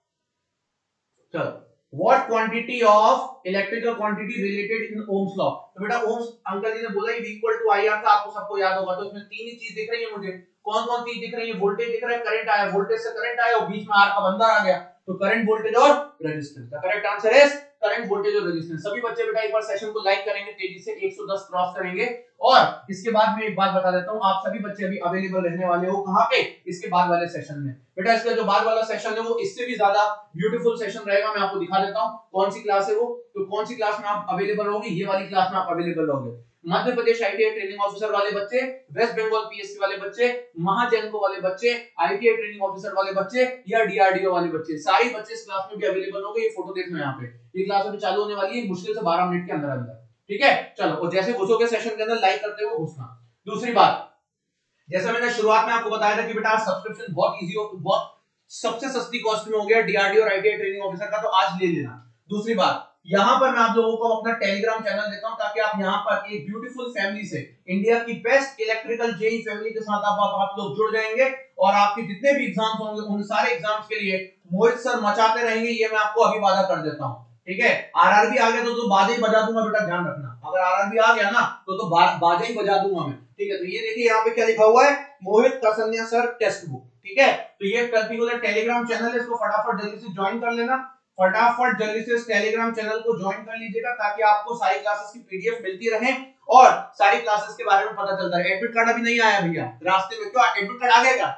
चलो, what quantity of electrical quantity related in Ohm's law? तो बेटा ओम्स, अंकल जी ने बोला ही इक्वल टू आई आर था, आपको सबको याद होगा। तो इसमें तीन ही चीज दिख रही है मुझे। कौन कौन चीज दिख रही है? वोल्टेज दिख रहा है, करंट आया, वोल्टेज से करंट आया और बीच में आर का बंधन आ गया, तो करंट, वोल्टेज और resistance. The correct answer is current, voltage और रेजिस्टेंस। सभी बच्चे बेटा एक बार सेशन को लाइक करेंगे, तेजी से 110 क्रॉस करेंगे। और इसके बाद में एक बात बता देता हूं, आप सभी बच्चे अभी अवेलेबल रहने वाले हो कहां पे? इसके बाद वाले सेशन में। बेटा इसका जो बाद वाला सेशन है वो इससे भी ज्यादा ब्यूटीफुल सेशन रहेगा, मैं आपको दिखा देता हूं कौन सी क्लास है वो। तो कौन सी क्लास में आप अवेलेबल रहोगे? ये वाली क्लास में आप अवेलेबल रहोगे। Madhya Pradesh ITI training officer वाले बच्चे, वेस्ट बंगाल पीएससी वाले बच्चे, महाजैनको वाले बच्चे, आईटीआई ट्रेनिंग ऑफिसर वाले बच्चे या डीआरडीओ वाले बच्चे, सारे बच्चे इस क्लास में भी अवेलेबल होंगे। ये फोटो देखना यहाँ पे, ये क्लास अभी चालू होने वाली है मुश्किल से 12 मिनट के अंदर अंदर। ठीक है, चलो, और जैसे घुसोगे सेशन के अंदर लाइक करते हुए घुसना। दूसरी बात, जैसा मैंने शुरुआत में आपको बताया था कि बेटा सब्सक्रिप्शन बहुत इजी हो, बहुत सबसे सस्ती कॉस्ट में हो गया डीआरडीओ और आईटीआई ट्रेनिंग ऑफिसर का, तो आज ले लेना। दूसरी बात, यहां पर मैं आप लोगों को अपना टेलीग्राम चैनल देता हूं ताकि आप यहां पर एक ब्यूटीफुल फैमिली से, इंडिया की बेस्ट इलेक्ट्रिकल जेई फैमिली के साथ आप लोग जुड़ जाएंगे और आपके जितने भी एग्जाम्स होंगे उन सारे एग्जाम्स के लिए मोहित सर मचाते रहेंगे, ये मैं आपको अभी वादा कर देता हूं। ठीक है, आरआरबी आ गया तो बाजे ही बजा दूंगा बेटा, ध्यान रखना। अगर आरआरबी आ गया ना तो बाजे ही बजा दूंगा मैं। ठीक है, तो ये देखिए यहाँ पे क्या लिखा हुआ है, Mohit Kasanya sir text book. ठीक है, तो ये पर्टिकुलर टेलीग्राम चैनल है, इसको फटाफट जल्दी से ज्वाइन कर लेना। फटाफट जल्दी से इस टेलीग्राम चैनल को ज्वाइन कर लीजिएगा ताकि आपको सारी क्लासेस की पीडीएफ मिलती रहे और सारी क्लासेस के बारे में पता चलता रहे। एडमिट कार्ड अभी नहीं आया भैया रास्ते में, क्यों? एडमिट कार्ड आ गया क्या?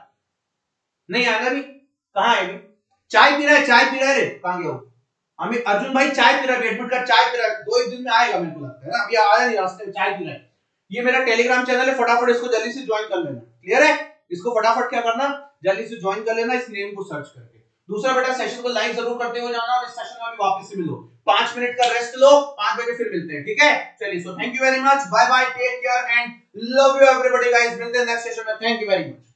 नहीं आया ना अभी? कहाँ है अभी? चाय पी रहा है, चाय पी रहा है रे, कहाँ गया? अमित अर्जुन भाई चाय पी रहा है, एडमिट कार्ड चाय पी रहा है, 2 दिन में आएगा मेरे को लगता है ना, अभी आया नहीं, रास्ते में चाय पी रहा है। ये मेरा टेलीग्राम चैनल है, फटाफट इसको जल्दी से ज्वाइन कर लेना। क्लियर है? इसको फटाफट क्या करना, जल्दी से ज्वाइन कर लेना इस नेम को सर्च करके। दूसरा बेटा, सेशन को लाइक जरूर करते हुए जाना और इस सेशन में भी वापस से मिलो, 5 मिनट का रेस्ट लो, 5 बजे फिर मिलते हैं। ठीक है, चलिए, so thank you very much, bye bye, take care and love you everybody guys, मिलते हैं नेक्स्ट सेशन में। Thank you very much.